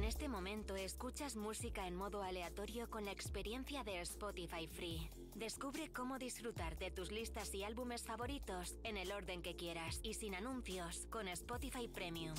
En este momento escuchas música en modo aleatorio con la experiencia de Spotify Free. Descubre cómo disfrutar de tus listas y álbumes favoritos en el orden que quieras y sin anuncios con Spotify Premium.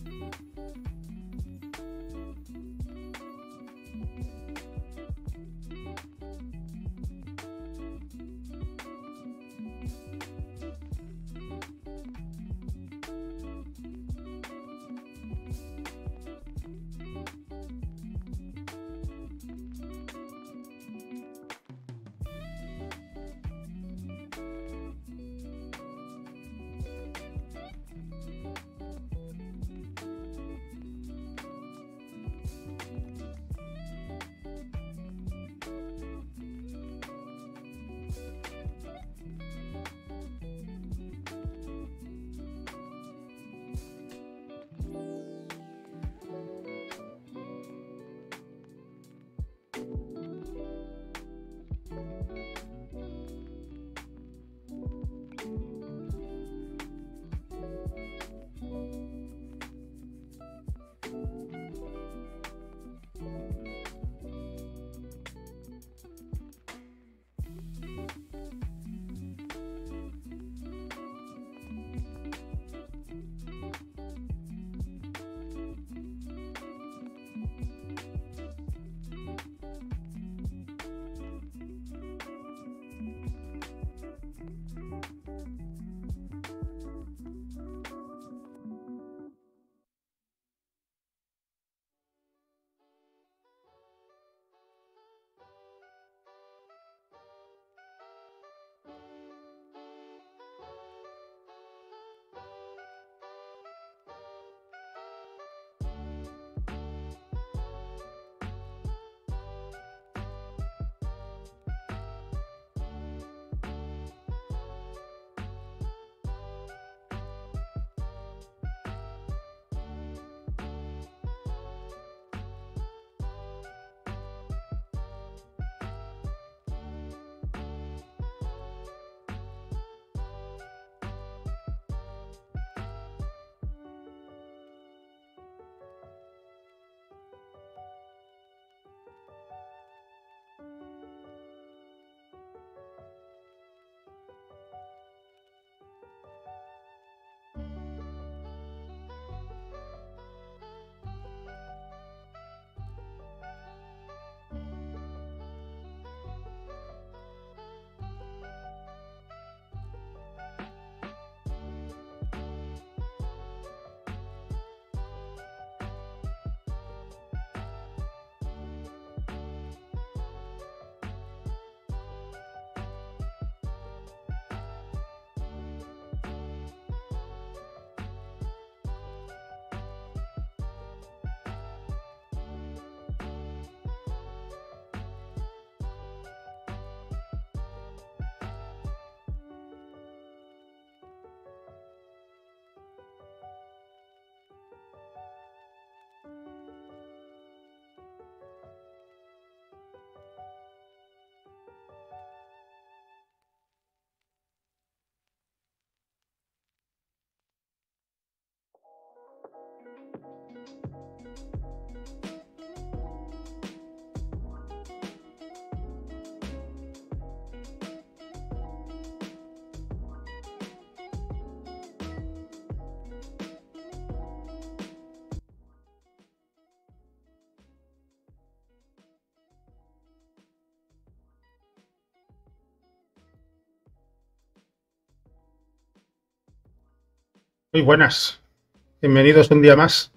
Muy buenas, bienvenidos un día más.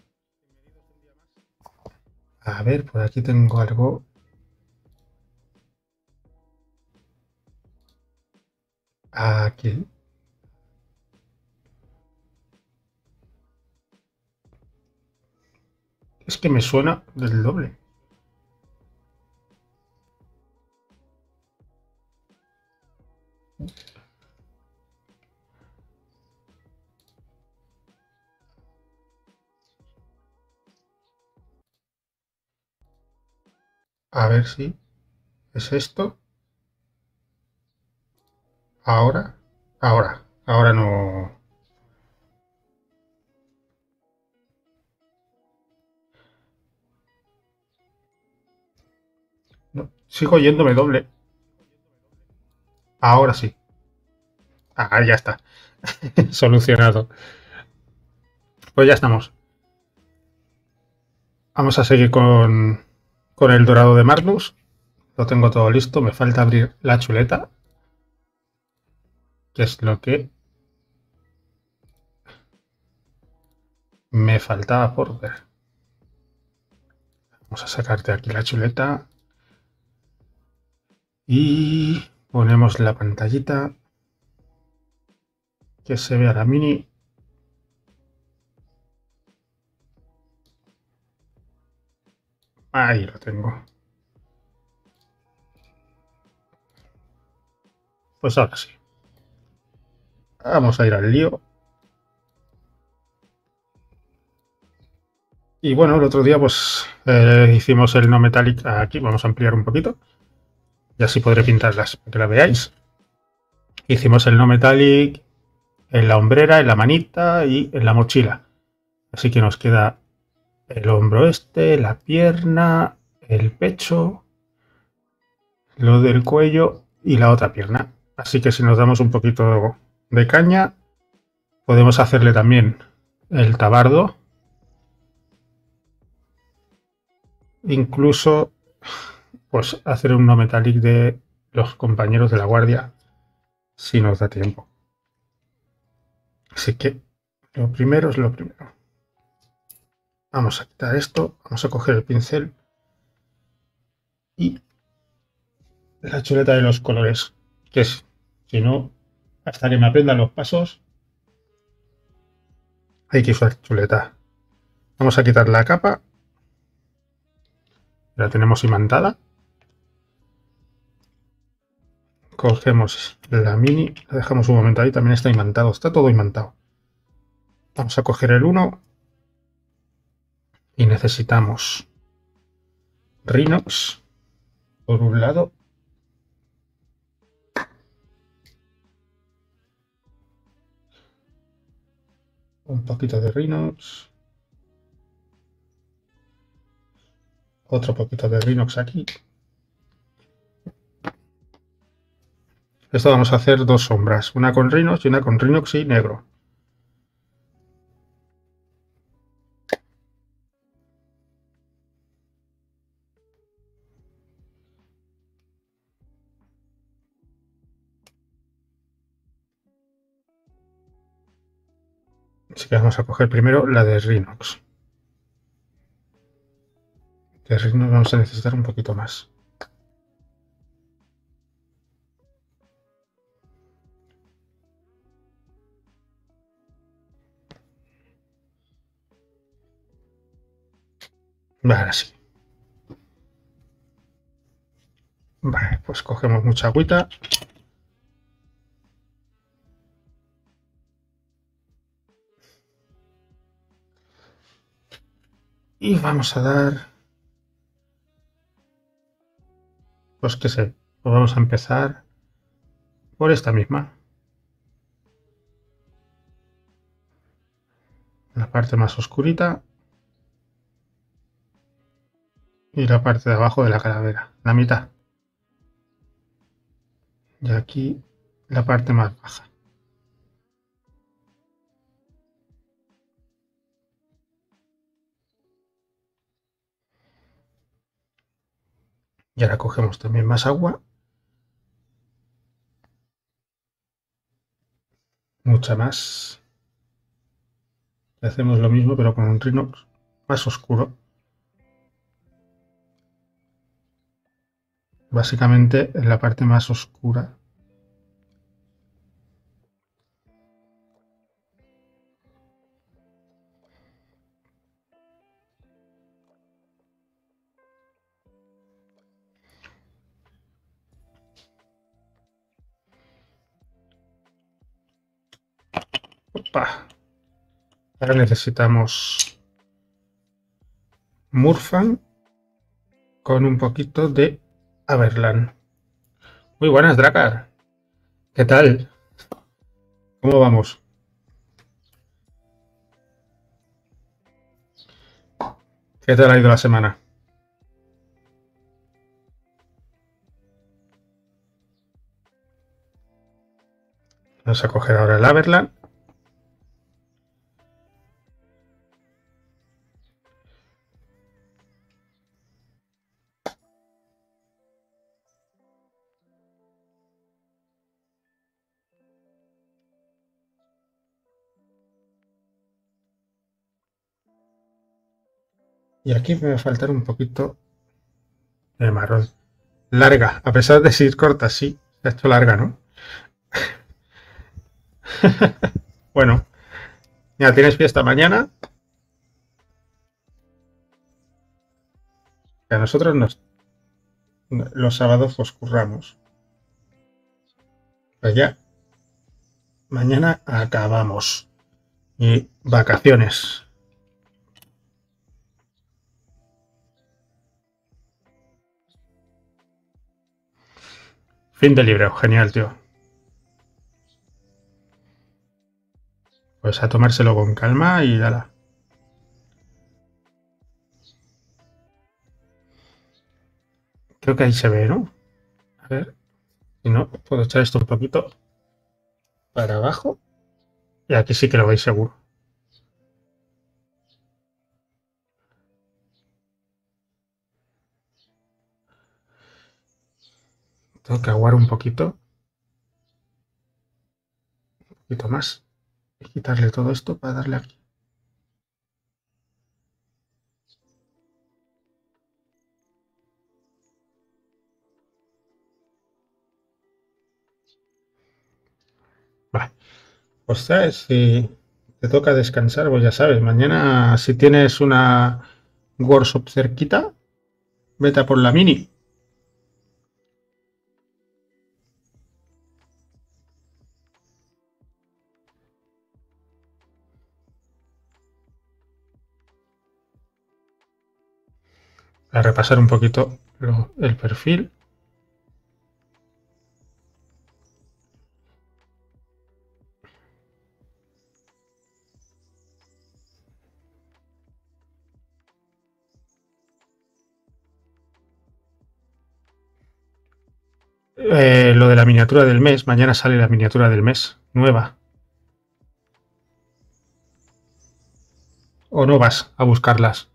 A ver, por aquí tengo algo. Aquí. Es que me suena del doble. A ver si es esto. Ahora, ahora no. No, sigo oyéndome doble. Ahora sí. Ah, ya está. Solucionado. Pues ya estamos. Vamos a seguir con el dorado de Magnus. Lo tengo todo listo. Me falta abrir la chuleta, que es lo que me faltaba por ver. Vamos a sacarte aquí la chuleta. Y ponemos la pantallita. Que se vea la mini. Ahí lo tengo. Pues ahora sí. Vamos a ir al lío. Y bueno, el otro día pues hicimos el no metallic. Aquí vamos a ampliar un poquito. Y así podré pintarlas para que la veáis. Hicimos el no metallic en la hombrera, en la manita y en la mochila. Así que nos queda el hombro este, la pierna, el pecho, lo del cuello y la otra pierna. Así que si nos damos un poquito de caña, podemos hacerle también el tabardo. Incluso pues hacer un no metallic de los compañeros de la guardia si nos da tiempo. Así que lo primero es lo primero. Vamos a quitar esto, vamos a coger el pincel y la chuleta de los colores, que es, si no, hasta que me aprendan los pasos, hay que usar chuleta. Vamos a quitar la capa, la tenemos imantada. Cogemos la mini, la dejamos un momento ahí, también está imantado, está todo imantado. Vamos a coger el 1 y necesitamos Rhinox por un lado. Un poquito de Rhinox. Otro poquito de Rhinox aquí. Esto vamos a hacer dos sombras, una con Rhinox y una con Rhinox y negro. Así que vamos a coger primero la de Rhinox. De Rhinox vamos a necesitar un poquito más. Vale, así. Vale, pues cogemos mucha agüita. Y vamos a dar... Pues qué sé, pues vamos a empezar por esta misma. La parte más oscurita. Y la parte de abajo de la calavera, la mitad. Y aquí la parte más baja. Y ahora cogemos también más agua. Mucha más. Y hacemos lo mismo pero con un Rhinox más oscuro. Básicamente en la parte más oscura. Opa. Ahora necesitamos Murphan con un poquito de Averland. Muy buenas, Dracar. ¿Qué tal? ¿Cómo vamos? ¿Qué tal ha ido la semana? Vamos a coger ahora el Averland. Y aquí me va a faltar un poquito de marrón. Larga, a pesar de ser corta, sí. Se ha hecho larga, ¿no? Bueno, ya tienes fiesta mañana. Que a nosotros los sábados os curramos. Pues ya, mañana acabamos. Y vacaciones. Fin de libre, genial, tío. Pues a tomárselo con calma y ala. Creo que ahí se ve, ¿no? A ver, si no, puedo echar esto un poquito para abajo. Y aquí sí que lo veis seguro. Tengo que aguar un poquito más. Y quitarle todo esto para darle aquí. Vale. Pues sabes, si te toca descansar, pues ya sabes, mañana si tienes una workshop cerquita, vete a por la mini. A repasar un poquito el perfil. Lo de la miniatura del mes, mañana sale la miniatura del mes, nueva. ¿O no vas a buscarlas?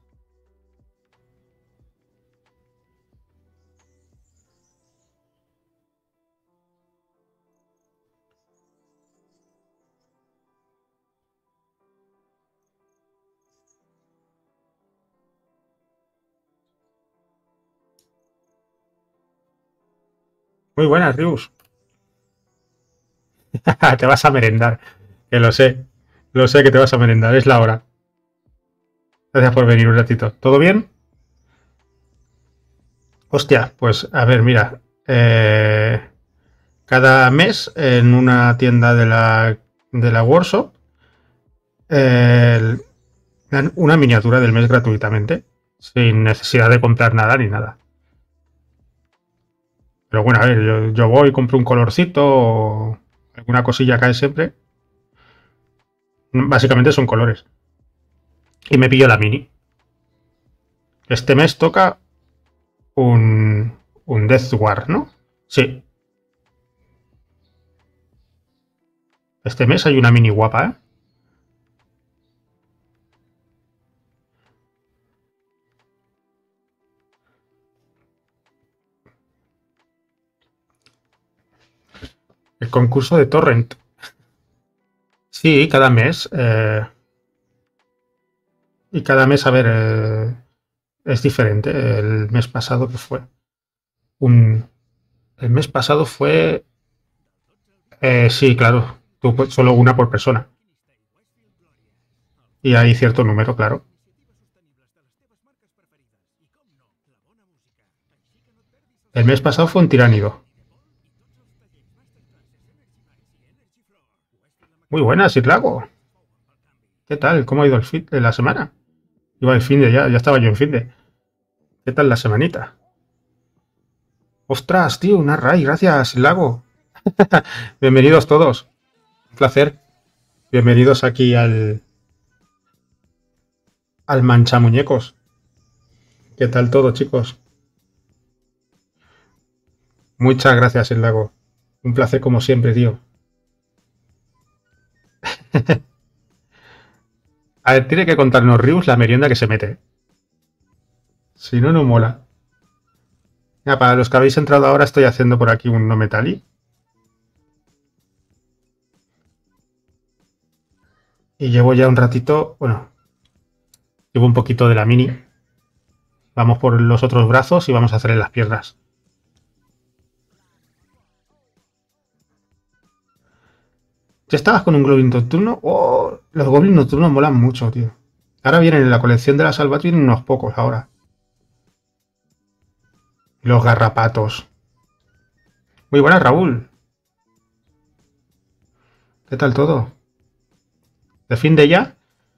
Muy buenas, Rius. Te vas a merendar, que lo sé. Lo sé que te vas a merendar, es la hora. Gracias por venir un ratito. ¿Todo bien? Hostia, pues a ver, mira. Cada mes en una tienda de la workshop eh, dan una miniatura del mes gratuitamente, sin necesidad de comprar nada ni nada. Pero bueno, a ver, yo voy, compro un colorcito o alguna cosilla cae siempre. Básicamente son colores. Y me pillo la mini. Este mes toca un Death War, ¿no? Sí. Este mes hay una mini guapa, ¿eh? El concurso de Torrent. Sí, cada mes. Y cada mes, a ver, es diferente. El mes pasado, ¿qué fue? El mes pasado fue. Sí, claro. Solo una por persona. Y hay cierto número, claro. El mes pasado fue un tiránido. Muy buenas, Irlago. ¿Qué tal? ¿Cómo ha ido el fin de la semana? Iba el fin de ya estaba yo en fin de. ¿Qué tal la semanita? Ostras, tío, una ray, gracias, Lago. Bienvenidos todos. Un placer. Bienvenidos aquí al Manchamuñecos. ¿Qué tal todo, chicos? Muchas gracias, el Lago. Un placer como siempre, tío. A ver, tiene que contarnos Rius la merienda que se mete. Si no, no mola. Ya, para los que habéis entrado ahora, estoy haciendo por aquí un no metali. Y llevo ya un ratito, bueno, llevo un poquito de la mini. Vamos por los otros brazos y vamos a hacerle las piernas. ¿Ya estabas con un Goblin nocturno? ¡Oh! Los Goblins nocturnos molan mucho, tío. Ahora vienen en la colección de la Salvatio unos pocos ahora. Los garrapatos. Muy buenas, Raúl. ¿Qué tal todo? ¿De fin de ya?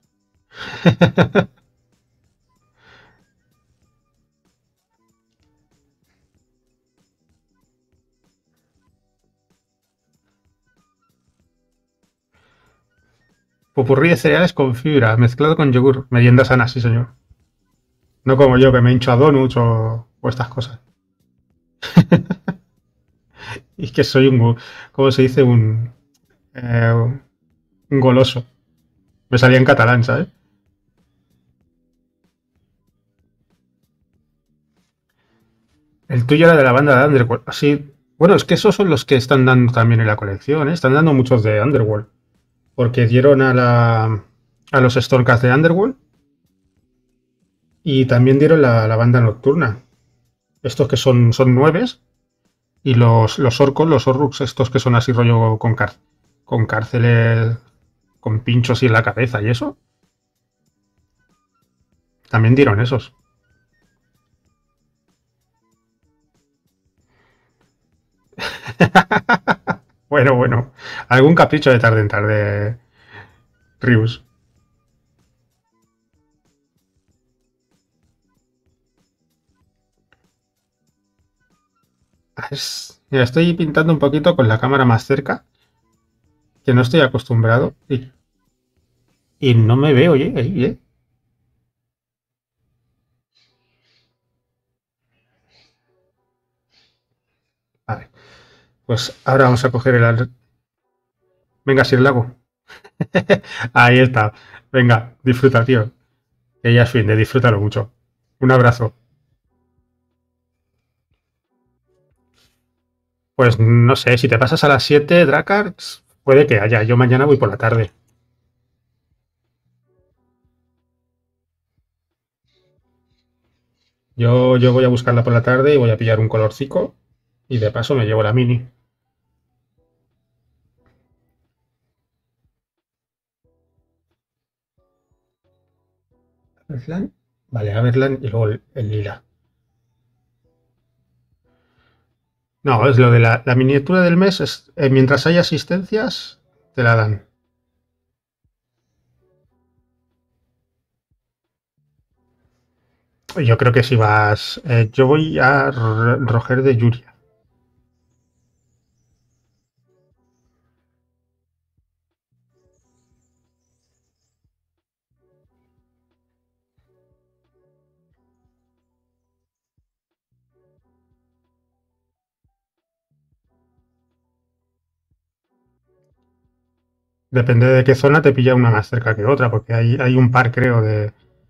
Popurrí de cereales con fibra, mezclado con yogur. Merienda sana, sí, señor. No como yo, que me hincho a donuts o estas cosas. Y es que soy ¿cómo se dice? Un goloso. Me salía en catalán, ¿sabes? El tuyo era de la banda de Underworld. Así. Bueno, es que esos son los que están dando también en la colección, ¿eh? Están dando muchos de Underworld. Porque dieron a los Stormcast de Underworld y también dieron la banda nocturna. Estos que son nueves. Y los orcos, los orruks, estos que son así rollo con cárceles, con pinchos y en la cabeza y eso, también dieron esos. Bueno, bueno. Algún capricho de tarde en tarde, Rius. Mira, estoy pintando un poquito con la cámara más cerca, que no estoy acostumbrado. Y no me veo, oye, ahí, ¿eh? Vale. Pues ahora vamos a coger el... Venga, Sir Lago. Ahí está. Venga, disfruta, tío. Que ya es fin de disfrútalo mucho. Un abrazo. Pues no sé, si te pasas a las 7, Drakkar, puede que haya. Yo mañana voy por la tarde. Yo voy a buscarla por la tarde y voy a pillar un colorcico. Y de paso me llevo la mini. ¿Averland? Vale, Averland y luego el lila. No, es lo de la miniatura del mes. Mientras haya asistencias, te la dan. Yo creo que si vas. Yo voy a Roger de Yuria. Depende de qué zona te pilla una más cerca que otra, porque hay un par, creo, de.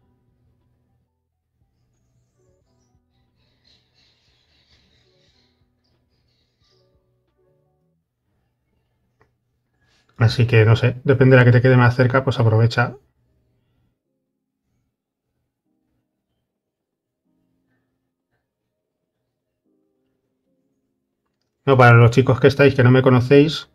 Así que no sé, depende de la que te quede más cerca, pues aprovecha. No, para los chicos que estáis que no me conocéis,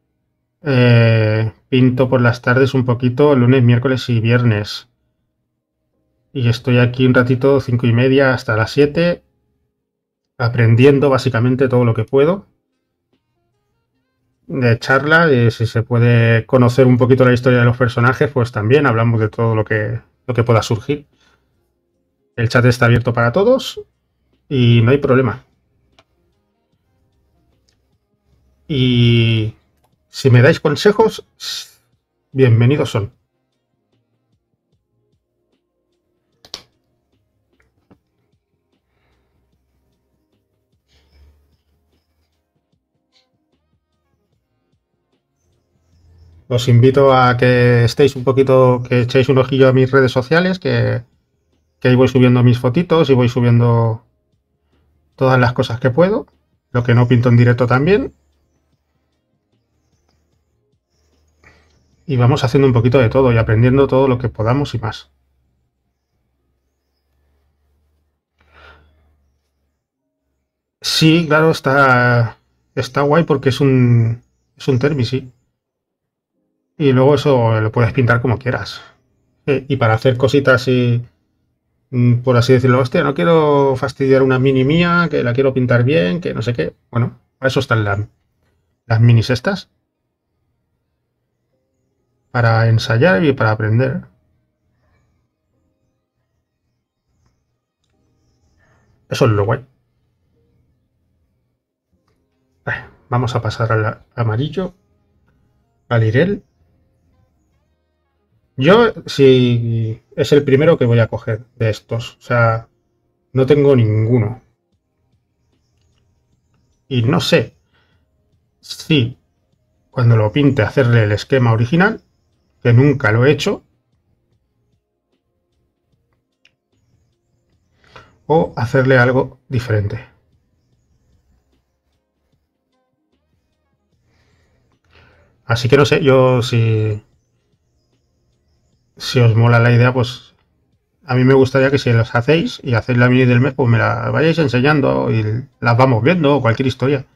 pinto por las tardes un poquito, lunes, miércoles y viernes. Y estoy aquí un ratito, 5:30 hasta las 7, aprendiendo básicamente todo lo que puedo de charla. Y si se puede conocer un poquito la historia de los personajes, pues también hablamos de todo lo que pueda surgir. El chat está abierto para todos y no hay problema. Y si me dais consejos, bienvenidos son. Os invito a que estéis un poquito, que echéis un ojillo a mis redes sociales, que ahí voy subiendo mis fotitos y voy subiendo todas las cosas que puedo, lo que no pinto en directo también. Y vamos haciendo un poquito de todo y aprendiendo todo lo que podamos y más. Sí, claro, está guay porque es un Termi, sí. Y luego eso lo puedes pintar como quieras. Y para hacer cositas así, por así decirlo, hostia, no quiero fastidiar una mini mía, que la quiero pintar bien, que no sé qué. Bueno, para eso están las minis estas, para ensayar y para aprender. Eso es lo guay. Vamos a pasar al amarillo, al Irel. Yo, sí, es el primero que voy a coger de estos. O sea, no tengo ninguno. Y no sé si cuando lo pinte hacerle el esquema original, que nunca lo he hecho, o hacerle algo diferente. Así que no sé, yo si os mola la idea, pues a mí me gustaría que si los hacéis y hacéis la mini del mes, pues me la vayáis enseñando y las vamos viendo o cualquier historia.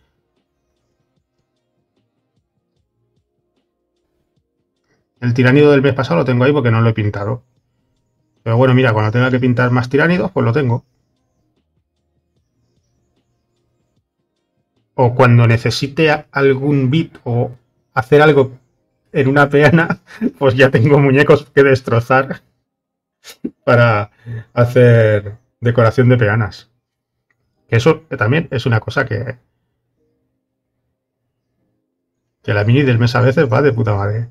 El tiránido del mes pasado lo tengo ahí porque no lo he pintado. Pero bueno, mira, cuando tenga que pintar más tiránidos, pues lo tengo. O cuando necesite algún bit o hacer algo en una peana, pues ya tengo muñecos que destrozar para hacer decoración de peanas. Que eso también es una cosa que la mini del mes a veces va de puta madre.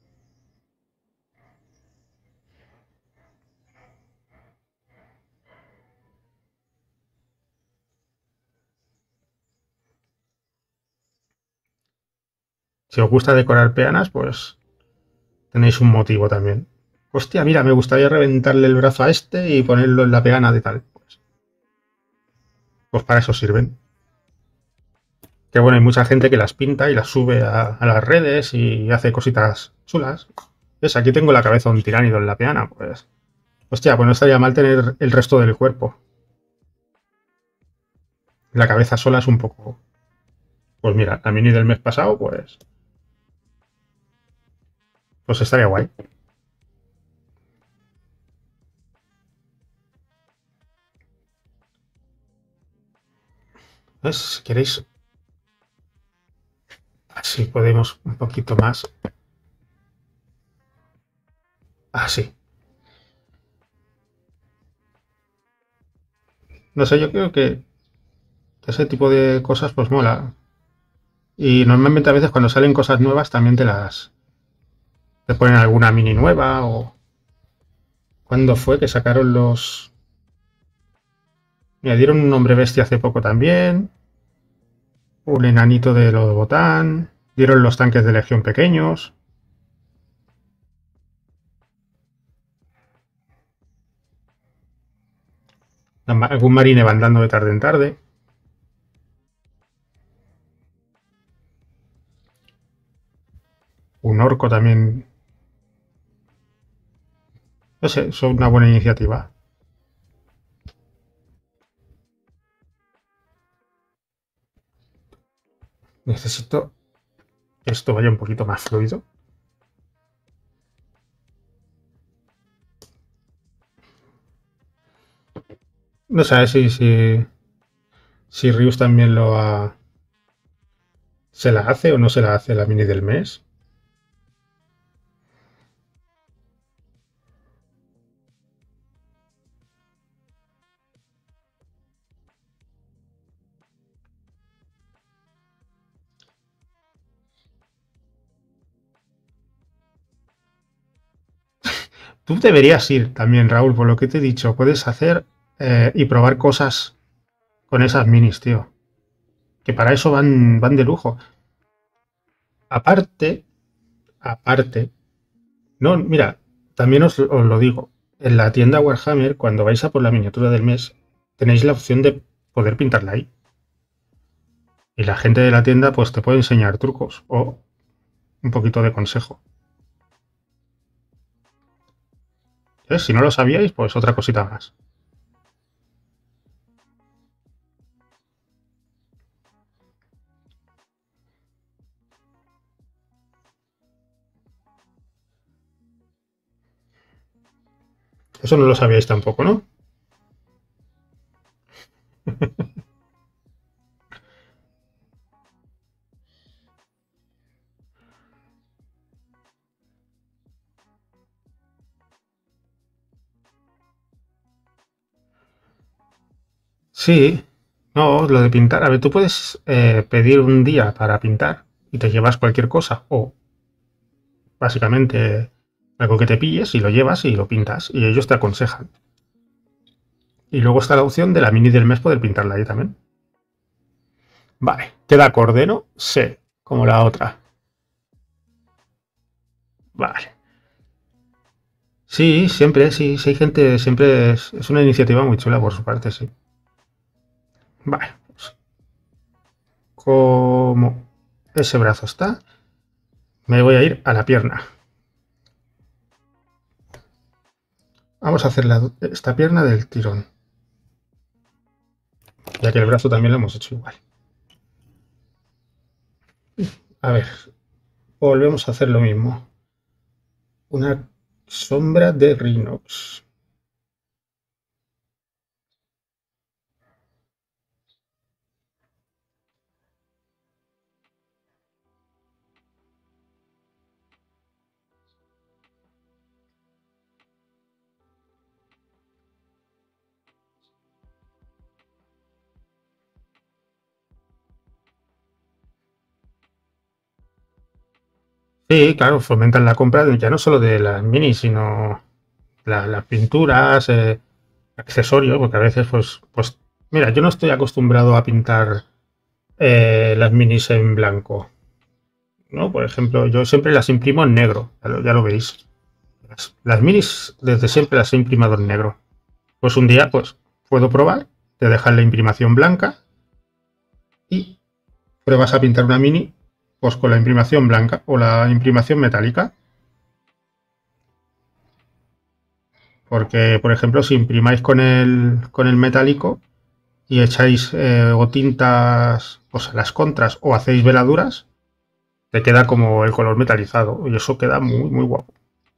Si os gusta decorar peanas, pues tenéis un motivo también. Hostia, mira, me gustaría reventarle el brazo a este y ponerlo en la peana de tal. Pues para eso sirven. Que bueno, hay mucha gente que las pinta y las sube a las redes y hace cositas chulas. ¿Ves? Aquí tengo la cabeza de un tiránido en la peana, pues. Hostia, pues no estaría mal tener el resto del cuerpo. La cabeza sola es un poco. Pues mira, la mini del mes pasado, pues estaría guay. ¿Ves? Si queréis, así podemos un poquito más. Así. No sé, yo creo que ese tipo de cosas pues mola. Y normalmente a veces cuando salen cosas nuevas también te ponen alguna mini nueva o cuando fue que sacaron los. Me dieron un hombre bestia hace poco también, un enanito de los botán, dieron los tanques de legión pequeños, algún marine bandando de tarde en tarde, un orco también. No sé, son una buena iniciativa. Necesito que esto vaya un poquito más fluido. No sé si Rius también se la hace o no se la hace la mini del mes. Tú deberías ir también, Raúl, por lo que te he dicho. Puedes hacer y probar cosas con esas minis, tío. Que para eso van de lujo. Aparte, aparte, no, mira, también os lo digo. En la tienda Warhammer, cuando vais a por la miniatura del mes, tenéis la opción de poder pintarla ahí. Y la gente de la tienda, pues te puede enseñar trucos o un poquito de consejo. Si no lo sabíais, pues otra cosita más. Eso no lo sabíais tampoco, ¿no? Sí, no, lo de pintar. A ver, tú puedes pedir un día para pintar y te llevas cualquier cosa o básicamente algo que te pilles y lo llevas y lo pintas y ellos te aconsejan. Y luego está la opción de la mini del mes poder pintarla ahí también. Vale, ¿queda acorde, no? Sí, como la otra. Vale. Sí, siempre, sí, sí hay gente, siempre es una iniciativa muy chula por su parte, sí. Vale, pues como ese brazo está, me voy a ir a la pierna. Vamos a hacer esta pierna del tirón, ya que el brazo también lo hemos hecho igual. A ver, volvemos a hacer lo mismo. Una sombra de Rhinox. Sí, claro, fomentan la compra ya no solo de las minis, sino las pinturas, accesorios, porque a veces, pues, mira, yo no estoy acostumbrado a pintar las minis en blanco, ¿no? Por ejemplo, yo siempre las imprimo en negro, ya lo veis. Las minis desde siempre las he imprimado en negro. Pues un día, pues, puedo probar, te dejan la imprimación blanca y pruebas a pintar una mini, pues con la imprimación blanca o la imprimación metálica. Porque, por ejemplo, si imprimáis con el metálico y echáis o tintas pues, a las contras o hacéis veladuras, te queda como el color metalizado y eso queda muy, muy guapo.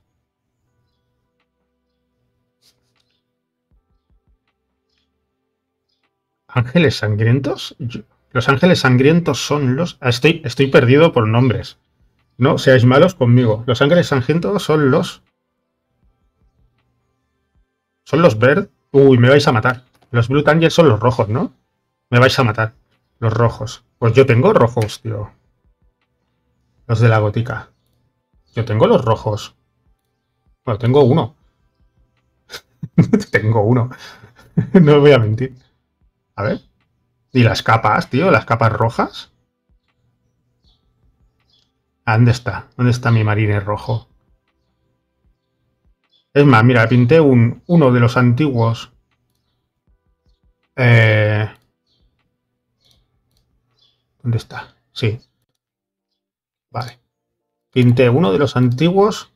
¿Ángeles sangrientos? Los ángeles sangrientos son los... Estoy perdido por nombres. No seáis malos conmigo. Los ángeles sangrientos son los... Son los verdes. Uy, me vais a matar. Los Blue Angels son los rojos, ¿no? Me vais a matar. Los rojos. Pues yo tengo rojos, tío. Los de la gótica. Yo tengo los rojos. Bueno, tengo uno. Tengo uno. No voy a mentir. A ver. ¿Y las capas, tío? ¿Las capas rojas? ¿Dónde está? ¿Dónde está mi marine rojo? Es más, mira, pinté uno de los antiguos. Eh, ¿Dónde está? Sí, vale. Pinté uno de los antiguos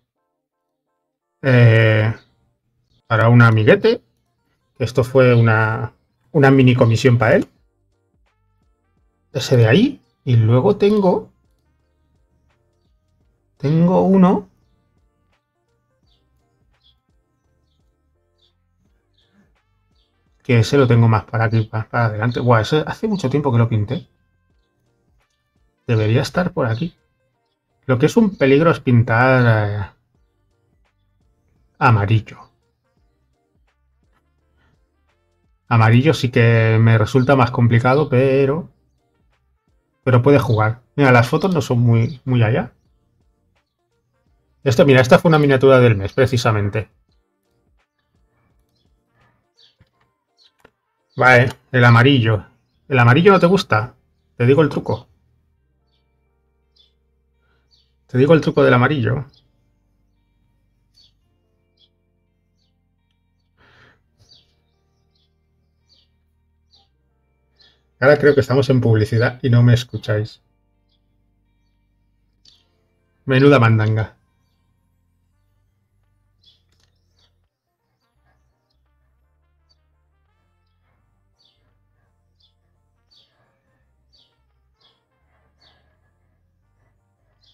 eh, para un amiguete. Esto fue una mini comisión para él. Ese de ahí. Y luego tengo uno que ese lo tengo más para aquí, para adelante. Buah, ese hace mucho tiempo que lo pinté. Debería estar por aquí. Lo que es un peligro es pintar amarillo. Amarillo sí que me resulta más complicado, pero puede jugar. Mira, las fotos no son muy, muy allá. Mira, esta fue una miniatura del mes, precisamente. Vale, el amarillo. ¿El amarillo no te gusta? Te digo el truco. Te digo el truco del amarillo. Ahora creo que estamos en publicidad y no me escucháis. Menuda mandanga.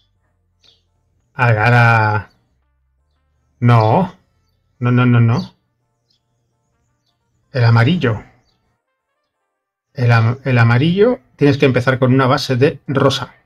Ahora... No, no, no, no, no. El amarillo. El amarillo tienes que empezar con una base de rosa.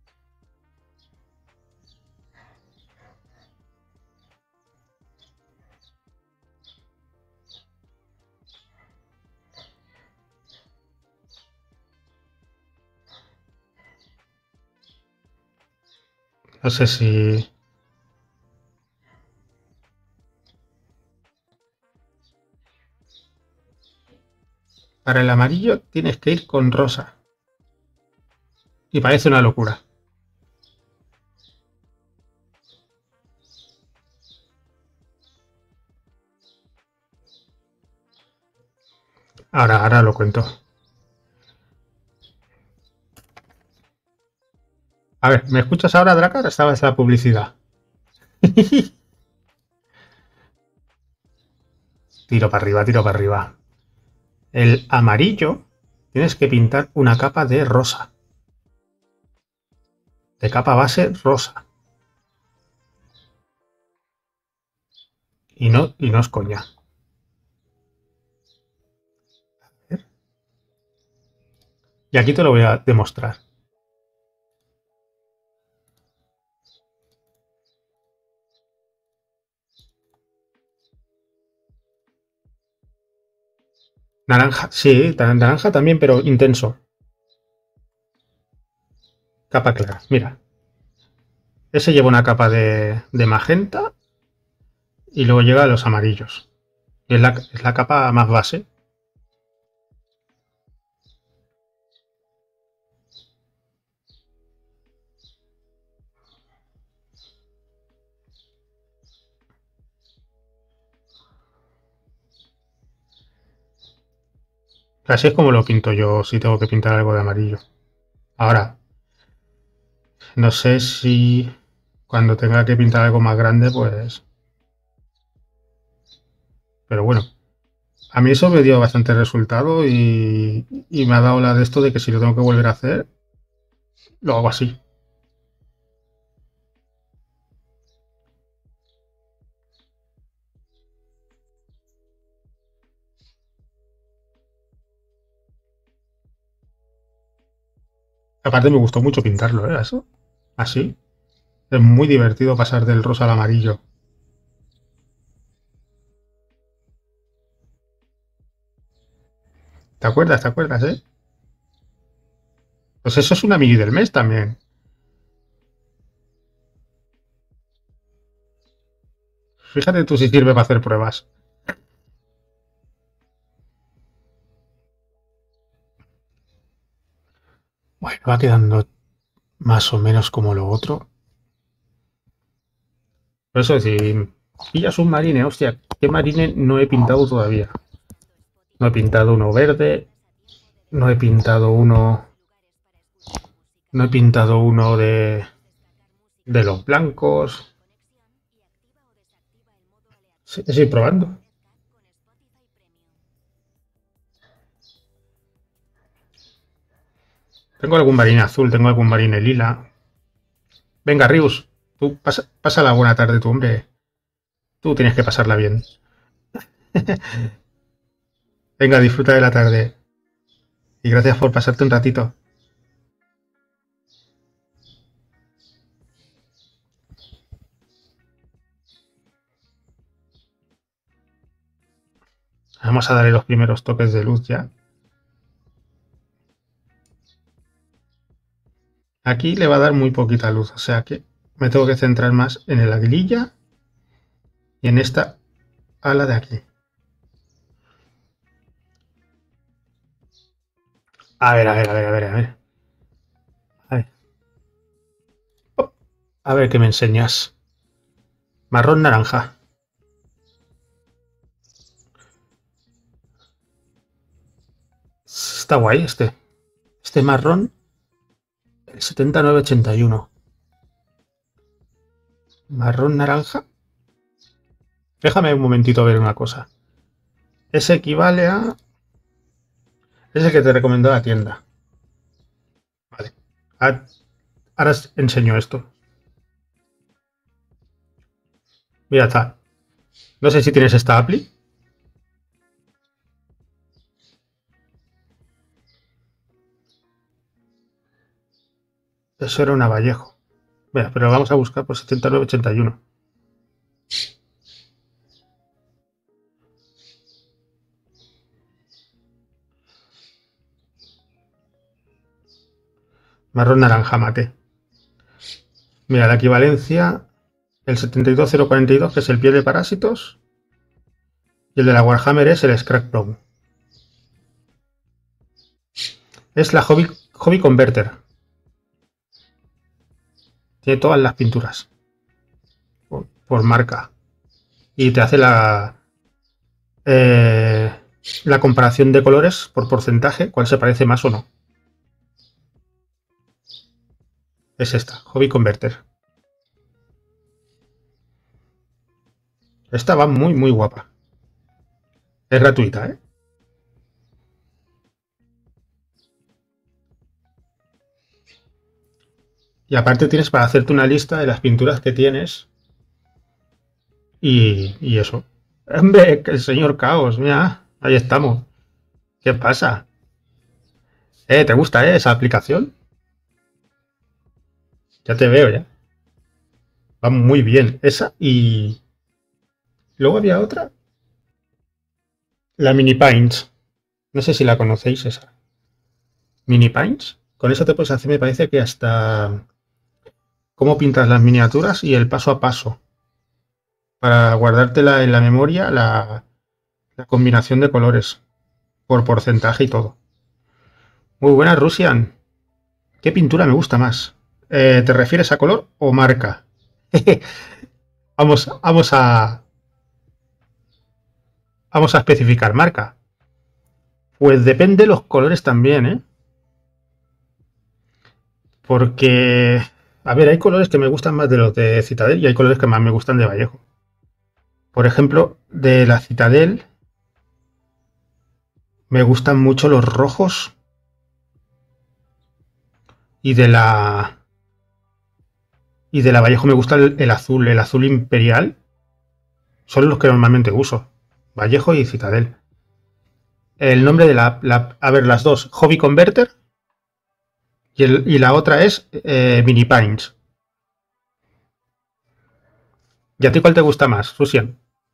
No sé si... Para el amarillo tienes que ir con rosa. Y parece una locura. Ahora lo cuento. A ver, ¿me escuchas ahora, Dracar? Estaba esa publicidad. Tiro para arriba, tiro para arriba. El amarillo tienes que pintar una capa de rosa. De capa base rosa. Y no es coña. Y aquí te lo voy a demostrar. Naranja, sí, naranja también, pero intenso. Capa clara, mira. Ese lleva una capa de magenta y luego llega a los amarillos. Es la capa más base. Así es como lo pinto yo si tengo que pintar algo de amarillo. Ahora, no sé si cuando tenga que pintar algo más grande, pues... Pero bueno, a mí eso me dio bastante resultado y me ha dado la de esto de que si lo tengo que volver a hacer, lo hago así. Aparte me gustó mucho pintarlo, ¿eh? Eso. Así. Es muy divertido pasar del rosa al amarillo. ¿Te acuerdas? ¿Te acuerdas, eh? Pues eso es una mini del mes también. Fíjate tú si sirve para hacer pruebas. Bueno, va quedando más o menos como lo otro. Por eso, si pillas un marine, hostia, ¿qué marine no he pintado todavía? No he pintado uno verde, no he pintado uno... No he pintado uno de los blancos. Sí, estoy probando. Tengo algún marine azul, tengo algún marine lila. Venga, Rius, tú pasa la buena tarde, tú, hombre. Tú tienes que pasarla bien. Venga, disfruta de la tarde. Y gracias por pasarte un ratito. Vamos a darle los primeros toques de luz ya. Aquí le va a dar muy poquita luz, o sea que me tengo que centrar más en el aguililla y en esta ala de aquí. A ver, a ver, a ver, a ver, a ver. A ver, a ver qué me enseñas. Marrón naranja. Está guay este. Este marrón, el 7981. Marrón naranja. Déjame un momentito ver una cosa. Ese equivale a... Ese que te recomendó la tienda. Vale. Ahora os enseño esto. Mira, está. No sé si tienes esta appli. Eso era una Vallejo. Mira, pero vamos a buscar por 79,81. Marrón naranja mate. Mira, la equivalencia, el 72042, que es el piel de parásitos, y el de la Warhammer es el Scrap Brown. Es la Hobby Converter. Tiene todas las pinturas por marca. Y te hace la comparación de colores por porcentaje, cuál se parece más o no. Es esta, Hobby Converter. Esta va muy, muy guapa. Es gratuita, ¿eh? Y aparte tienes para hacerte una lista de las pinturas que tienes. Y eso. Hombre, el señor Caos, mira, ahí estamos. ¿Qué pasa? ¿Te gusta, esa aplicación? Ya te veo, ya. Va muy bien. Esa y... Luego había otra. La Mini Paints. No sé si la conocéis esa. Mini Paints. Con eso te puedes hacer, me parece que hasta... Cómo pintas las miniaturas y el paso a paso. Para guardártela en la memoria, la combinación de colores. Por porcentaje y todo. Muy buena, Rusian. ¿Qué pintura me gusta más? ¿Te refieres a color o marca? Vamos a especificar marca. Pues depende de los colores también, ¿eh? Porque, a ver, hay colores que me gustan más de los de Citadel y hay colores que más me gustan de Vallejo. Por ejemplo, de la Citadel me gustan mucho los rojos y de la Vallejo me gusta el azul imperial. Son los que normalmente uso. Vallejo y Citadel. El nombre de a ver, las dos, Hobby Converter y la otra es Mini Paints. ¿Y a ti cuál te gusta más, Rusian?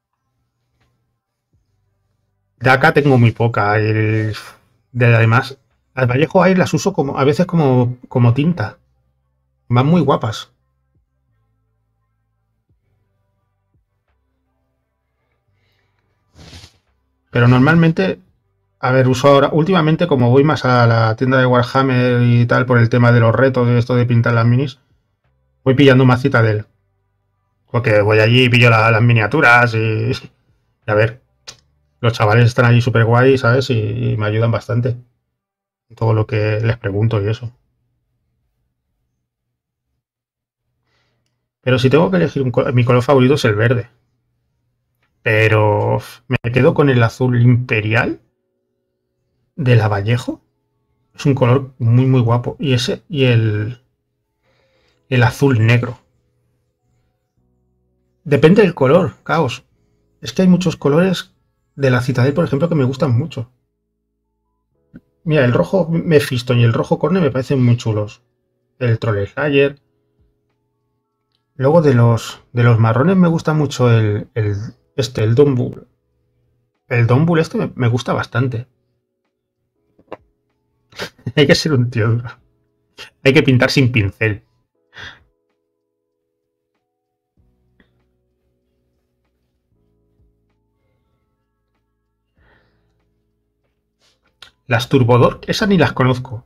De acá tengo muy poca. Además, al Vallejo ahí las uso a veces como tinta. Van muy guapas. Pero normalmente, a ver, uso ahora, últimamente como voy más a la tienda de Warhammer y tal por el tema de los retos de esto de pintar las minis, voy pillando más Citadel. Porque voy allí y pillo las miniaturas y a ver, los chavales están allí súper guay, ¿sabes? Y me ayudan bastante. Todo lo que les pregunto y eso. Pero si tengo que elegir mi color favorito es el verde. Pero me quedo con el azul imperial de la Vallejo. Es un color muy, muy guapo. Y ese y el azul negro. Depende del color, Caos. Es que hay muchos colores de la Citadel, por ejemplo, que me gustan mucho. Mira, el rojo Mephisto y el rojo Corne me parecen muy chulos. El Troll Slayer. Luego de los marrones me gusta mucho el Dombull. El Dombull este me gusta bastante. Hay que ser un tío duro. Hay que pintar sin pincel. Las Turbodor, esas ni las conozco.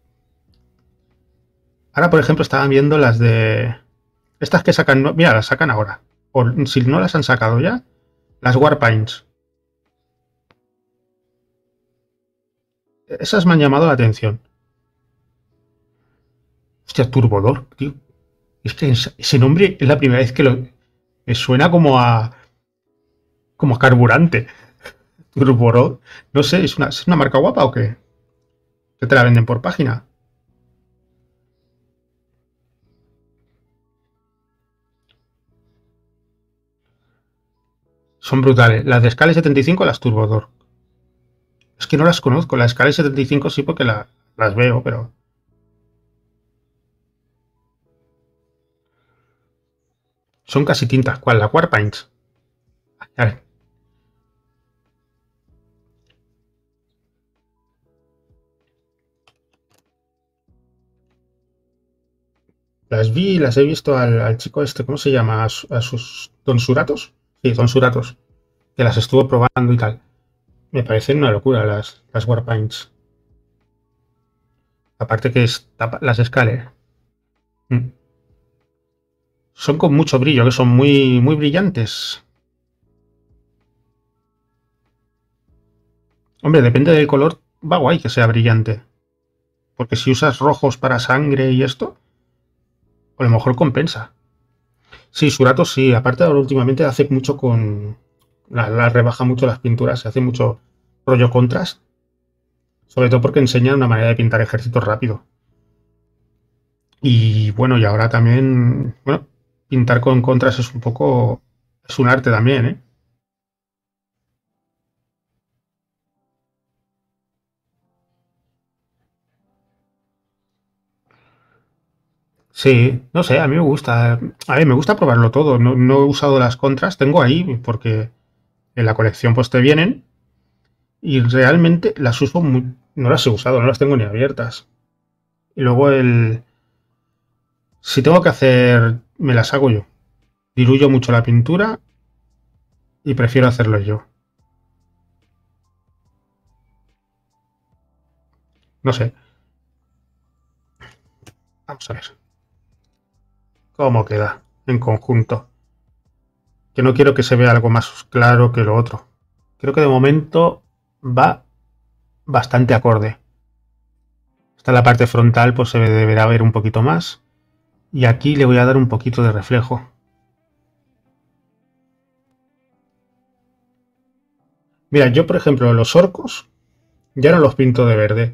Ahora, por ejemplo, estaban viendo las de... Estas que sacan... Mira, las sacan ahora. O si no las han sacado ya, las Warpaints. Esas me han llamado la atención. Hostia, Turbodor, tío. Es que ese nombre es la primera vez que me suena como a carburante. Turbodor. No sé, ¿es una marca guapa o qué? ¿Que te la venden por página? Son brutales. Las de Scale 75, las Turbodor. Es que no las conozco. Las Scale 75 sí porque las veo, pero... Son casi tintas. ¿Cuál? La Warpaints. A ver. Las he visto al chico este, ¿cómo se llama? A sus Don Suratos. Sí, Don Suratos. Que las estuvo probando y tal. Me parecen una locura las Warpaints. Aparte que las Scaler. Son con mucho brillo, que son muy, muy brillantes. Hombre, depende del color, va guay que sea brillante. Porque si usas rojos para sangre y esto, a lo mejor compensa. Sí, Surato sí. Aparte ahora últimamente hace mucho con... La rebaja mucho las pinturas, se hace mucho rollo contrast. Sobre todo porque enseña una manera de pintar ejércitos rápido. Y bueno, y ahora también... Bueno, pintar con contrast es un poco... Es un arte también, ¿eh? Sí, no sé, a mí me gusta. A ver, me gusta probarlo todo. No, no he usado las contras, tengo ahí porque en la colección pues te vienen y realmente las uso muy, no las he usado, no las tengo ni abiertas. Y luego si tengo que hacer, me las hago yo. Diluyo mucho la pintura y prefiero hacerlo yo. No sé, vamos a ver cómo queda en conjunto. Que no quiero que se vea algo más claro que lo otro. Creo que de momento va bastante acorde. Esta es la parte frontal, pues se deberá ver un poquito más. Y aquí le voy a dar un poquito de reflejo. Mira, yo por ejemplo los orcos ya no los pinto de verde.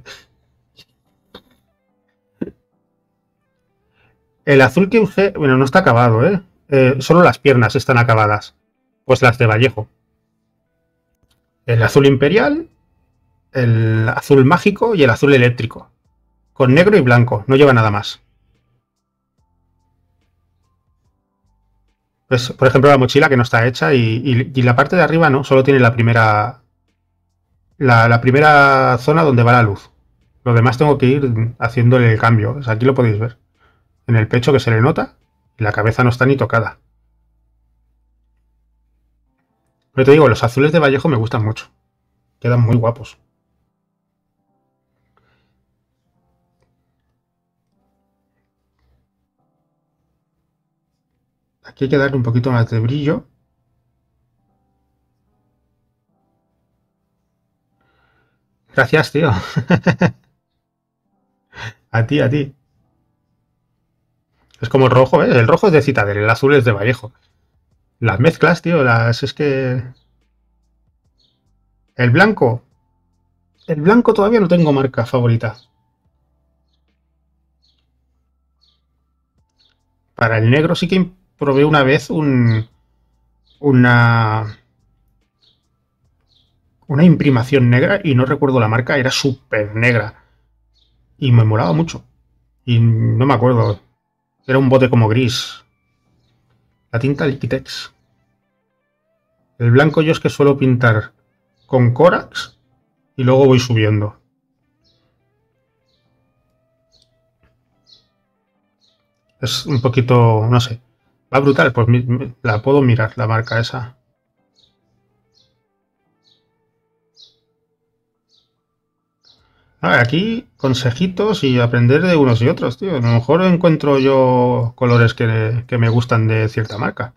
El azul que usé, bueno, no está acabado, ¿eh? Solo las piernas están acabadas. Pues las de Vallejo. El azul imperial, el azul mágico y el azul eléctrico. Con negro y blanco, no lleva nada más. Pues, por ejemplo, la mochila que no está hecha y la parte de arriba no, solo tiene la primera zona donde va la luz. Lo demás tengo que ir haciéndole el cambio. O sea, aquí lo podéis ver. En el pecho que se le nota y la cabeza no está ni tocada. Pero te digo, los azules de Vallejo me gustan mucho. Quedan muy guapos. Aquí hay que darle un poquito más de brillo. Gracias, tío. A ti, a ti. Es como el rojo, ¿eh? El rojo es de Citadel, el azul es de Vallejo. Las mezclas, tío, es que... El blanco. El blanco todavía no tengo marca favorita. Para el negro sí que probé una vez una, una imprimación negra y no recuerdo la marca, era súper negra. Y me molaba mucho. Y no me acuerdo. Era un bote como gris. La tinta Liquitex. El blanco yo es que suelo pintar con Corax y luego voy subiendo. Es un poquito, no sé. Va brutal, pues la puedo mirar, la marca esa. Aquí consejitos y aprender de unos y otros, tío. A lo mejor encuentro yo colores que me gustan de cierta marca.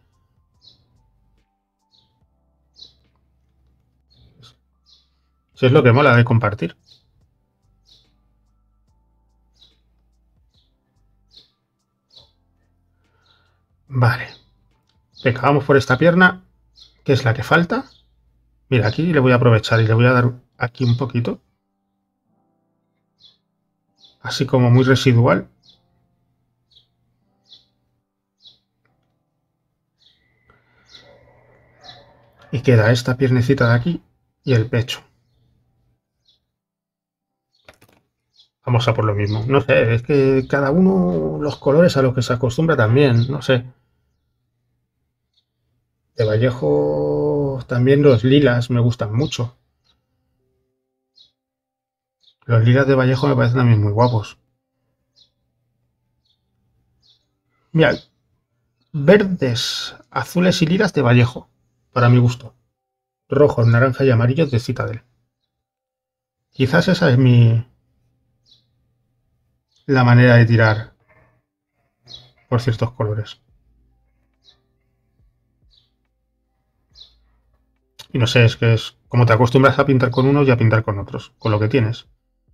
Si es lo que mola de compartir. Vale. Venga, vamos por esta pierna, que es la que falta. Mira, aquí le voy a aprovechar y le voy a dar aquí un poquito. Así como muy residual. Y queda esta piernecita de aquí y el pecho. Vamos a por lo mismo. No sé, es que cada uno los colores a los que se acostumbra también, no sé. De Vallejo también los lilas me gustan mucho. Los lilas de Vallejo me parecen también muy guapos. Mira, verdes, azules y lilas de Vallejo, para mi gusto. Rojos, naranja y amarillos de Citadel. Quizás esa es la manera de tirar por ciertos colores. Y no sé, es que es como te acostumbras a pintar con unos y a pintar con otros, con lo que tienes.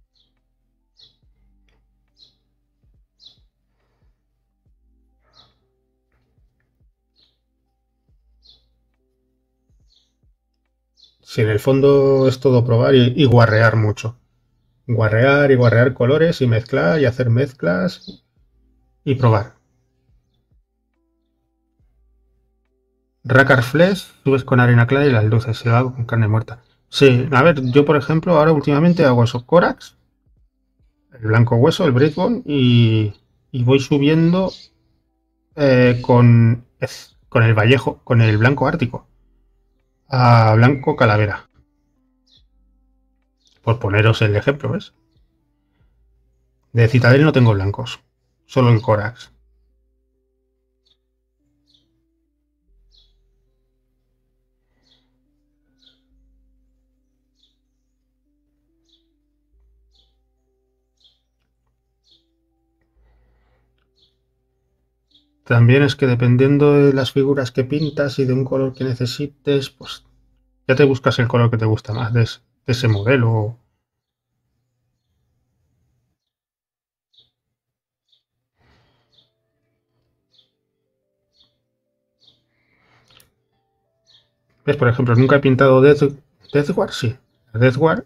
Si en el fondo es todo probar y guarrear mucho. Guarrear y guarrear colores y mezclar y hacer mezclas y probar. Racar Flesh, subes con arena clara y las luces, se lo hago con carne muerta. Sí, a ver, yo por ejemplo ahora últimamente hago esos Corax, el blanco hueso, el Breakbone y voy subiendo con el Vallejo, con el blanco ártico, a blanco calavera. Por poneros el ejemplo, ¿ves? De Citadel no tengo blancos, solo el Corax. También es que dependiendo de las figuras que pintas y de un color que necesites, pues ya te buscas el color que te gusta más de ese modelo. ¿Ves? Por ejemplo, nunca he pintado Deathward, sí. Deathward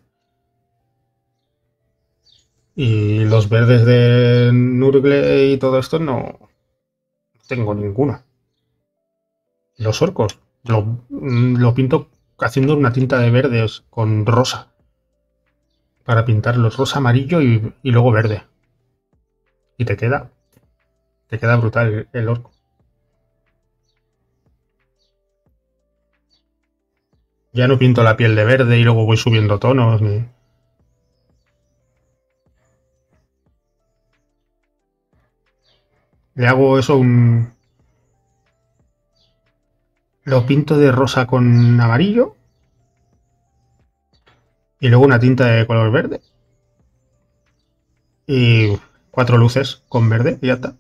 y los verdes de Nurgle y todo esto no tengo ninguno. Los orcos lo pinto haciendo una tinta de verdes con rosa para pintarlos rosa, amarillo y luego verde. Y te queda brutal el orco. Ya no pinto la piel de verde y luego voy subiendo tonos. Le hago eso lo pinto de rosa con amarillo y luego una tinta de color verde y 4 luces con verde y ya está.